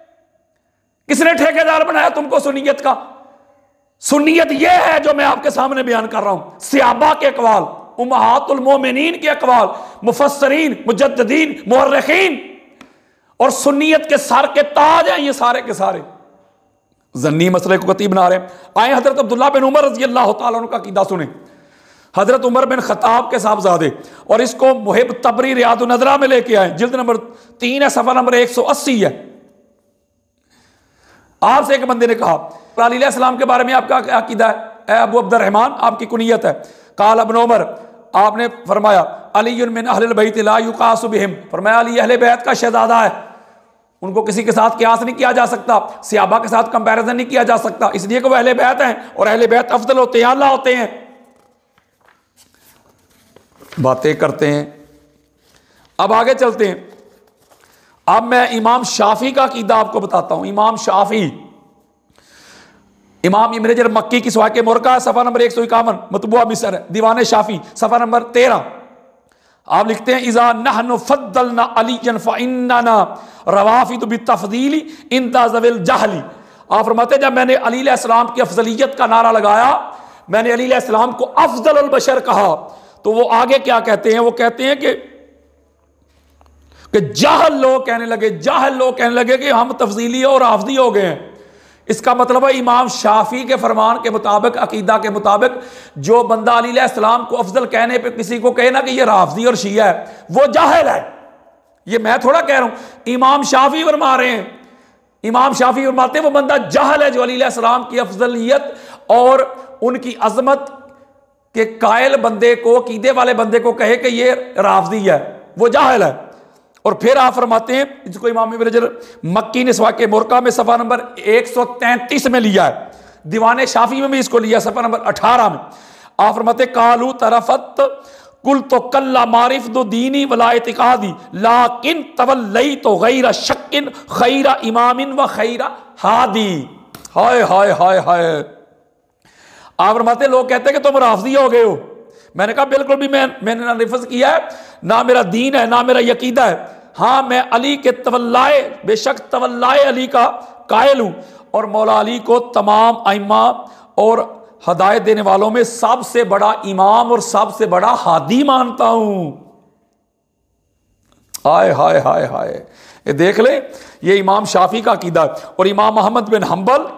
किसने ठेकेदार बनाया तुमको सुन्नियत का? सुन्नियत ये है जो मैं आपके सामने बयान कर रहा हूं, सहाबा के अक़वाल, उम्महातुल मोमिनीन के अक़वाल, मुफस्सरीन, मुजद्दिदीन, मुअर्रिखीन, और सुन्नियत के सर के ताज हैं ये सारे के सारे। जन्नी मसले को कती बना रहे हैं। आए हजरत अब्दुल्लाह बिन उमर रज़ी अल्लाह तआला अन्हु का कीदा सुने। हजरत उमर बिन खत्ताब के साहबजादे, और इसको मुहिब तबरी रियादुन नज़रा में लेके आए, जिल्द नंबर 3 है, सफ़ा नंबर 180 है। आपसे एक बंदे ने कहा अली अलैहिस्सलाम के बारे में आपका क्या अकीदा है? अबू अब्दुर्रहमान आपकी कुनियत है। काल इब्न उमर, आपने फरमाया अली मिन अहलिल बैत ला युकासु बिहिम, फरमाया अली अहले बैत का शहजादा है, उनको किसी के साथ कियास नहीं किया जा सकता, सहाबा के साथ कंपैरिजन नहीं किया जा सकता, इसलिए कि वो अहले बैत हैं और अहले बैत अफजल होते हैं, आला होते हैं। बातें करते हैं। अब आगे चलते हैं। अब मैं इमाम शाफी का अकीदा आपको बताता हूं। इमाम शाफी, इमाम इब्न रजब मक्की की सवाके मुरका, सफ़ा नंबर 151, मतबूआ मिस्र है, दीवान शाफी, सफ़ा नंबर 13। आप लिखते हैं इज़ा नहनु फद्दलना अलियन फ़इन्नना रवाफ़िदु बितफ़दीली इंदा ज़विल जहली। आप फरमाते हैं जब मैंने अली अलैहिस्सलाम की अफजलियत का नारा लगाया, मैंने अली अलैहिस्सलाम को अफज़लुल बशर कहा, तो वो आगे क्या कहते हैं? वो कहते हैं कि जाहल लोग कहने लगे, जाहल लोग कहने लगे कि हम तफजीली और हाफजी हो गए हैं। इसका मतलब है इमाम शाफी के फरमान के मुताबिक, अकीदा के मुताबिक, जो बंदा अली अलैहिस्सलाम को अफजल कहने पे किसी को कहे ना कि ये राफजी और शिया है, वो जाहिल है। ये मैं थोड़ा कह रहा हूं, इमाम शाफी फरमा रहे हैं। इमाम शाफी फरमाते हैं वो बंदा जाहिल है जो अली अलैहिस्सलाम की अफजलियत और उनकी अजमत के कायल बंदे को, अकीदे वाले बंदे को कहे कि ये राफजी है, वो जाहिल है। और फिर आप फरमाते हैं, इसको इमाम इब्न रजब मक्की ने सवाके मुरका में सफ़ा नंबर 133 में लिया है, दीवान शाफी में भी इसको लिया, सफ़ा नंबर 18 में। आप फरमाते कालू तरफत कुल तो कल्ला मारिफ दो दीनी वला इतिकादी लाकिन तवल्लई तो गैरा शक्किन खैरा इमामिन व खैरा हादी। हाय हाय हाय हाय, आप फरमाते लोग कहते हैं कि तुम राफजी हो गए हो। मैंने कहा बिल्कुल भी मैंने ना रिफज किया है, ना मेरा दीन है, ना मेरा यकीदा है। हाँ, मैं अली के तवल्लाए, बेशक तवल्लाए अली का कायल हूं, और मौला अली को तमाम आइम्मा और हदायत देने वालों में सबसे बड़ा इमाम और सबसे बड़ा हादी मानता हूं। हाय हाय हाय हाय, ये देख ले, ये इमाम शाफी का अकीदा। और इमाम अहमद बिन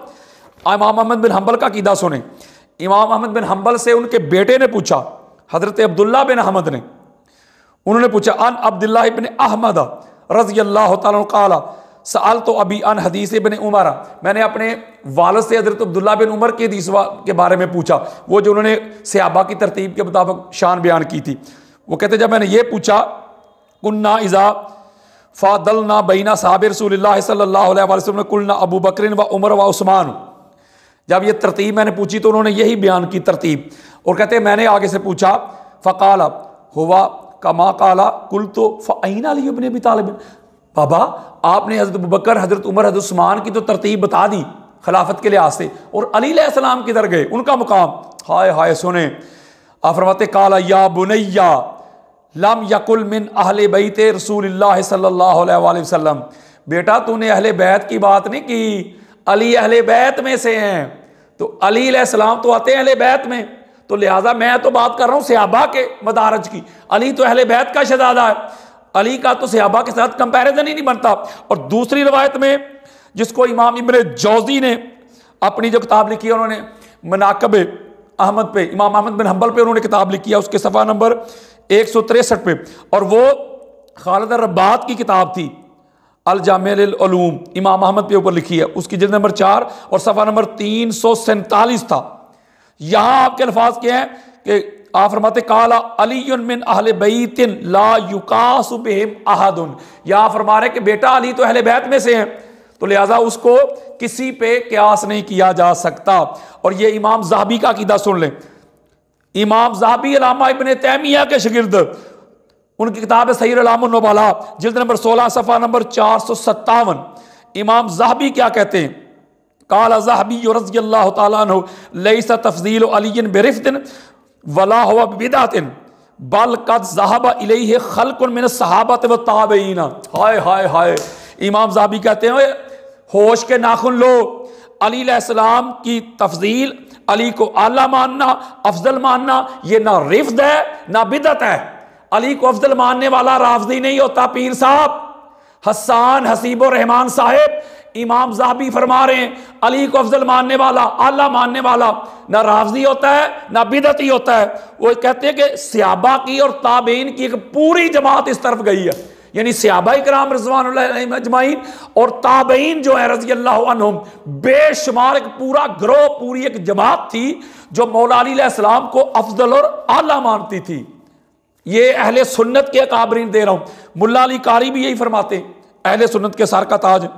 हंबल का अकीदा सुने। इमाम अहमद बिन हंबल से उनके बेटे ने पूछा, हजरत अब्दुल्ला बिन अहमद ने, उन्होंने पूछा अन अब्दुल्लाह इब्न अहमद रज़ी अल्लाह तआला क़ाला सअल तो अभी अन हदीस इब्न उमर, मैंने अपने वालिद से हजरत अब्दुल्ला बिन उमर के हदीस के बारे में पूछा, वो जो उन्होंने सहाबा की तरतीब के मुताबिक शान बयान की थी। वो कहते जब मैंने ये पूछा, कुन्ना इज़ा फ़ादलना बैना साहब रसूलुल्लाह सल्लल्लाहु अलैहि वसल्लम कुलना अबू बकर व उमर व उस्मान। जब ये तरतीब मैंने पूछी तो उन्होंने यही बयान की तरतीब। और कहते मैंने आगे से पूछा, फ़क़ाला हुवा कमा काला कुल तो फ़अैना अली इब्न अबी तालिब, बाबा आपने हज़रत अबू बकर, हज़रत उमर, हज़रत उस्मान की तो तरतीब बता दी खिलाफत के लिहाज से, और अली अलैहिस्सलाम किधर गए, उनका मुकाम। हाय हाय सुने, आप फरमाते काला या बुनैया लम यकुल मिन अहले बैत रसूलिल्लाह सल्लल्लाहु अलैहि वसल्लम, बेटा तूने अहले बैत की बात नहीं की, अली अहले बैत में से हैं, तो अली अलैहिस्सलाम तो आते हैं अहले बैत में, तो लिहाजा मैं तो बात कर रहा हूं सहाबा के मदारज की। अली तो अहले बैत का शहजादा है, अली का तो सहाबा के साथ कंपैरिजन ही नहीं बनता। और दूसरी रवायत में, जिसको इमाम इब्न जौजी ने अपनी जो किताब लिखी है, उन्होंने मनाकब अहमद पे, इमाम अहमद बिन हंबल पे उन्होंने किताब लिखी है, उसके सफ़ा नंबर 163 पे, और वो खालिद रब्बात की किताब थी अल जामिउल उलूम, इमाम अहमद पे ऊपर लिखी है, उसकी जिल्द नंबर 4 और सफ़ा नंबर 347 था। यहां आपके अल्फाज क्या हैं कि आप फरमाते काला अलीयुन मिन अहले बैतिन ला युकासु बिहिम अहदुन, या फरमा रहे कि बेटा अली तो अहले बैत में से हैं, तो लिहाजा उसको किसी पे क्यास नहीं किया जा सकता। और ये इमाम ज़हाबी का अकीदा सुन लें। इमाम ज़हाबी अल्लामा इब्न तैमिया के शागिर्द, उनकी किताब है सहीह अलामुन नुबला, जिल्द नंबर 16 सफ़ा नंबर 457। इमाम ज़हाबी क्या कहते हैं, काला ज़हाबी रज़ियल्लाहु तआला अन्हु लैसा तफ़ज़ील अलीयन बिरिफ़तिन वला हुवा बिदातिन बल कद ज़हबा इलैहि खल्कुन मिन सहाबत व ताबईन। हाय हाय हाय, इमाम ज़हाबी कहते हैं होश के नाखुन लो, अली अलैहिस्सलाम की तफ़ज़ील, अली को आला मानना, अफजल मानना, ये ना रिफ्द है ना बिदत है। अली को अफजल मानने वाला राफ़ज़ी नहीं होता पीर साहब, हसन हसीबुर रहमान साहिब। इमाम ज़हाबी फरमा रहे हैं अली को अफजल मानने वाला, आला मानने वाला ना राफ़ज़ी होता है ना बिदती होता है। वो कहते हैं कि सहाबा की और ताबईन की एक पूरी जमात इस तरफ गई है, यानी सहाबाए किराम रिज़वानुल्लाह अलैहिम अजमाइन और ताबईन जो है रज़ियल्लाहु अन्हुम, बेशुमार एक पूरा ग्रोह, पूरी एक जमात थी जो मौला अली अलैहिस्सलाम को अफजल और आला मानती थी। ये अहले सुन्नत के अकाबरीन दे रहा हूं, मुल्ला अली कारी भी यही फरमाते हैं, अहले सुन्नत के सर का ताज।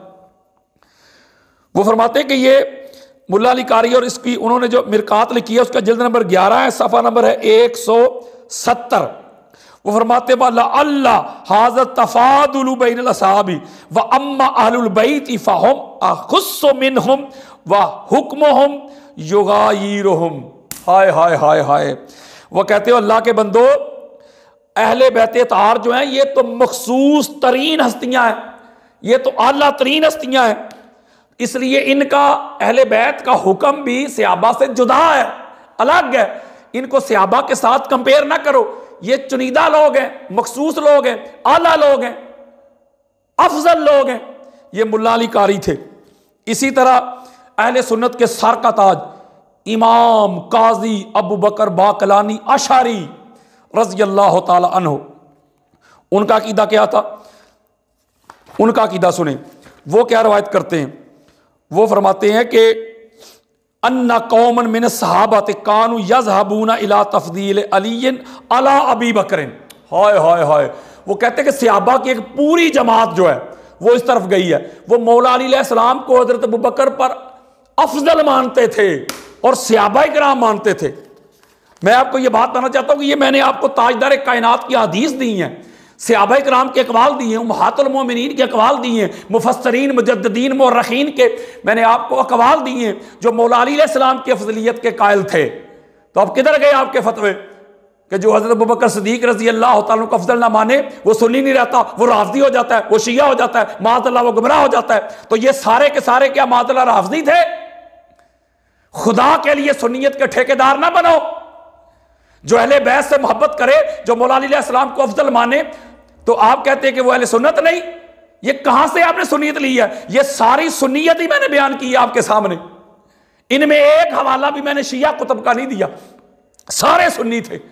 वो फरमाते हैं कि ये मुल्ला अली कारी, और इसकी उन्होंने जो मिरकात लिखी है उसका जिल्द नंबर 11 है, सफ़ा नंबर है 170। वो फरमाते वाला अल्लाह हाज़त तफादुलु बैनल असहाबी व अम्मा अहलुल बैत फहुम अखुस्सु मिनहुम व हुक्मुहुम युगायिरुहुम। हाय हाय हाय हाय, वो कहते हो अल्लाह के बंदो, अहले बैत तार जो हैं ये तो मखसूस तरीन हस्तियां हैं, ये तो आला तरीन हस्तियां हैं, इसलिए इनका अहले बैत का हुक्म भी सहाबा से जुदा है, अलग है। इनको सहाबा के साथ कंपेयर ना करो, ये चुनीदा लोग हैं, मखसूस लोग हैं, आला लोग हैं, अफजल लोग हैं। ये मुल्ला अली कारी थे। इसी तरह अहले सुन्नत के सर का ताज इमाम काजी अबू बकर बाकलानी अशारी रज़ियल्लाहु ताला अन्हु, उनका अकीदा क्या था, उनका अकीदा सुने। वो क्या रवायत करते हैं, वो फरमाते हैं कि अन्ना कौमन मिन सहाबत कानू यज़हबूना इला तफ़दील अलीयन अला अबी बकरिन। हाय हाय हाय, वो कहते हैं कि सहाबा की एक पूरी जमात जो है वो इस तरफ गई है, वो मौला अली अलैहिस्सलाम को हज़रत अबू बकर पर अफजल मानते थे और सहाबाए किराम मानते थे। मैं आपको ये बात बताना चाहता हूं कि ये मैंने आपको ताजदार कायनात की हदीस दी है, सहाबाए किराम के अक़वाल दिए, उम्महातुल मोमिनीन के अक़वाल दिए, मुफस्सरीन मुजद्दिदीन मुअर्रिखीन के मैंने आपको अक़वाल दिए जो मौला अली अलैहिस्सलाम की अफजलियत के कायल थे। तो अब किधर गए आपके फतवे कि जो हज़रत अबू बकर सिद्दीक़ रज़ी अल्लाह तआला को अफजल ना माने वो सुन्नी नहीं रहता, वो राफ़दी हो जाता है, वो शिया हो जाता है, माअज़ल्लाह वो गुमराह हो जाता है। तो ये सारे के सारे क्या माअज़ल्लाह राफ़दी थे? खुदा के लिए सुन्नियत के ठेकेदार ना बनो। जो अहले बैत से मोहब्बत करे, जो मौला अली अलैहिस्सलाम को अफजल माने, तो आप कहते हैं कि वो अहले सुन्नत नहीं। ये कहां से आपने सुन्नियत ली है? ये सारी सुन्नियत ही मैंने बयान की है आपके सामने। इनमें एक हवाला भी मैंने शिया कुतुब का नहीं दिया, सारे सुन्नी थे।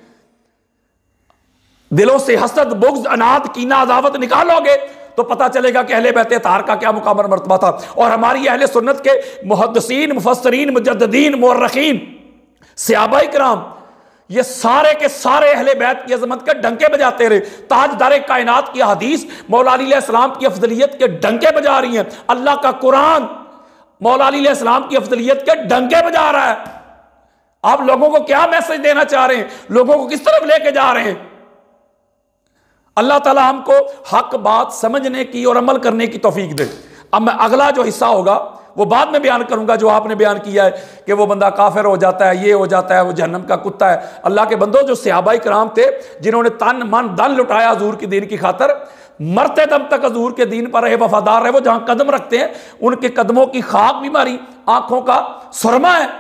दिलों से हसद, बुग़्ज़, अनाद, कीना, अदावत निकालोगे तो पता चलेगा कि अहले बैत ताहर का क्या मुकाम और मर्तबा था। और हमारी अहले सुन्नत के मुहद्दिसीन, मुफस्सरीन, मुजद्दिदीन, मुअर्रिखीन, सहाबाए किराम, ये सारे के सारे अहले बैत की अजमत के डंके बजाते रहे। ताजदारे कायनात की हदीस मौला अली अलैहिस्सलाम की अफजलियत के डंके बजा रही हैं। अल्लाह का कुरान मौला अली अलैहिस्सलाम की अफजलियत के डंके बजा रहा है। आप लोगों को क्या मैसेज देना चाह रहे हैं? लोगों को किस तरफ लेके जा रहे हैं? अल्लाह ताला हमको हक बात समझने की और अमल करने की तौफीक दे। अब मैं अगला जो हिस्सा होगा वो बाद में बयान करूंगा, जो आपने बयान किया है कि वो बंदा काफिर हो जाता है, ये हो जाता है, वो जहन्नम का कुत्ता है। अल्लाह के बंदो, जो सहाबाए किराम थे जिन्होंने तन मन धन लुटाया हजूर की दीन की खातर, मरते दम तक हजूर के दीन पर रहे, वफादार रहे, वो जहां कदम रखते हैं उनके कदमों की खाक भी हमारी आंखों का सुरमा है।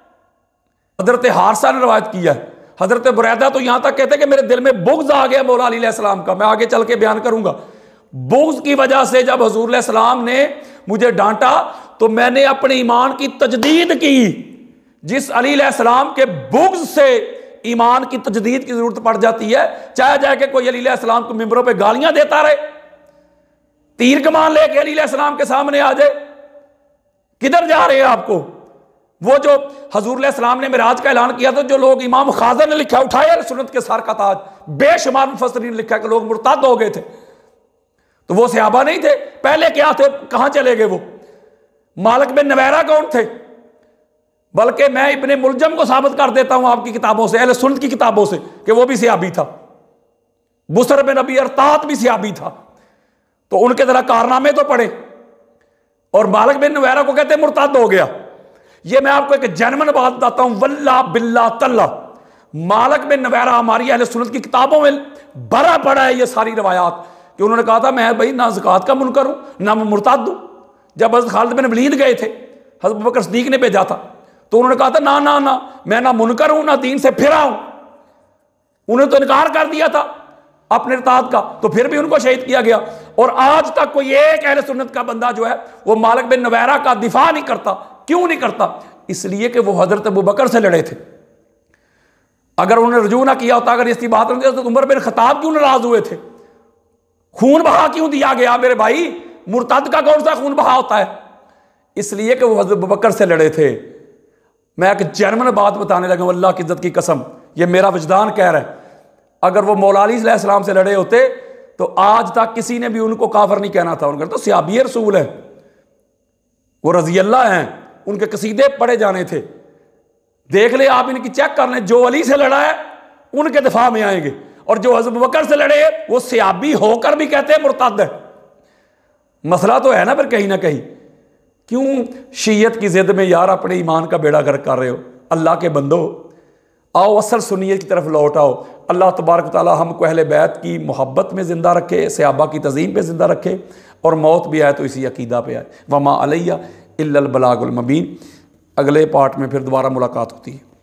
हजरत हारसा ने रवायत किया है, हजरत बुरैदा तो यहां तक कहते हैं कि मेरे दिल में बुग़्ज़ आ गया मौला अली अलैहिस्सलाम का। मैं आगे चल के बयान करूंगा। बुग़्ज़ की वजह से जब हजूर अलैहिस्सलाम ने मुझे डांटा तो मैंने अपने ईमान की तजदीद की। जिस अली अलैहिस्सलाम के बुग़्ज़ से ईमान की तजदीद की जरूरत पड़ जाती है, चाहे जाके कोई अली अलैहिस्सलाम को मिंबरों पे गालियां देता रहे, तीर कमान लेके अली अलैहिस्सलाम के सामने आ जाए, किधर जा रहे हैं आपको? वो जो हजूर अलैहिस्सलाम ने मिराज का ऐलान किया था, जो लोग, इमाम खाज़ा ने लिखा, उठाया सुन्नत के सर का ताज, बेशुमार मुफस्सिरीन ने लिखा कि लोग मुर्तद हो गए थे। तो वो सहाबा नहीं थे। पहले क्या थे? कहां चले गए वो? मालिक बिन नवैरा कौन थे? बल्कि मैं इब्ने मुलजम को साबित कर देता हूं आपकी किताबों से, अहले सुन्नत की किताबों से, कि वो भी सहाबी था। बुसर बिन अबी अरतात भी सहाबी था। तो उनके जरा कारनामे तो पढ़े। और मालिक बिन नवैरा को कहते मुर्तद हो गया। ये मैं आपको एक जेन्युइन बात बताता हूं, वल्लाह बिल्लाह तल्ला, मालिक बिन नवैरा हमारी अहले सुन्नत की किताबों में भरा पड़ा है ये सारी रवायात, कि उन्होंने कहा था मैं भाई ना ज़कात का मुनकर हूं ना मैं मुर्तद हूं। जब हज़रत खालिद बिन वलीद गए थे, हज़रत अबू बकर सिद्दीक़ ने भेजा था, तो उन्होंने कहा था ना ना ना, मैं ना मुनकर हूं ना दीन से फिरा हूं। उन्होंने तो इनकार कर दिया था अपने इताअत का, तो फिर भी उनको शहीद किया गया। और आज तक कोई एक अहले सुन्नत का बंदा जो है वो मालिक बिन नवैरा का दिफा नहीं करता। क्यों नहीं करता? इसलिए कि वो हजरत अबू बकर से लड़े थे। अगर उन्होंने रजू ना किया होता, अगर इसकी बात नहीं, तो उमर बिन खत्ताब क्यों नाराज हुए थे? खून बहा क्यों दिया गया मेरे भाई? मुर्तद का कौन सा खून बहा होता है? इसलिए कि वो हजरत अबू बकर से लड़े थे। मैं एक जेन्युइन बात बताने लगा, अल्लाह की इज्जत की कसम, ये मेरा विजदान कह रहा है। अगर वो मौला अली अलैहिस्सलाम से लड़े होते तो आज तक किसी ने भी उनको काफिर नहीं कहना था। उनका तो सहाबी रसूल है, वो रज़ी अल्लाह हैं, उनके कसीदे पढ़े जाने थे। देख ले आप, इनकी चेक कर लें, जो अली से लड़ा है उनके दिफा में आएंगे, और जो हज़रत अबू बकर से लड़े वो सहाबी होकर भी कहते हैं मुर्तद है। मसला तो है ना फिर कहीं ना कहीं। क्यों शीयत की जिद में यार अपने ईमान का बेड़ा गर्क कर रहे हो? अल्लाह के बंदो, आओ असल सुन्नियत की तरफ लौट आओ। अल्लाह तबारक तआला हमको अहले बैत की मोहब्बत में ज़िंदा रखे, सहाबा की तज़ीम पे ज़िंदा रखे, और मौत भी आए तो इसी अकीदा पे आए। वमा अलैया इल्लल बलागुल मुबीन। अगले पार्ट में फिर दोबारा मुलाकात होती है।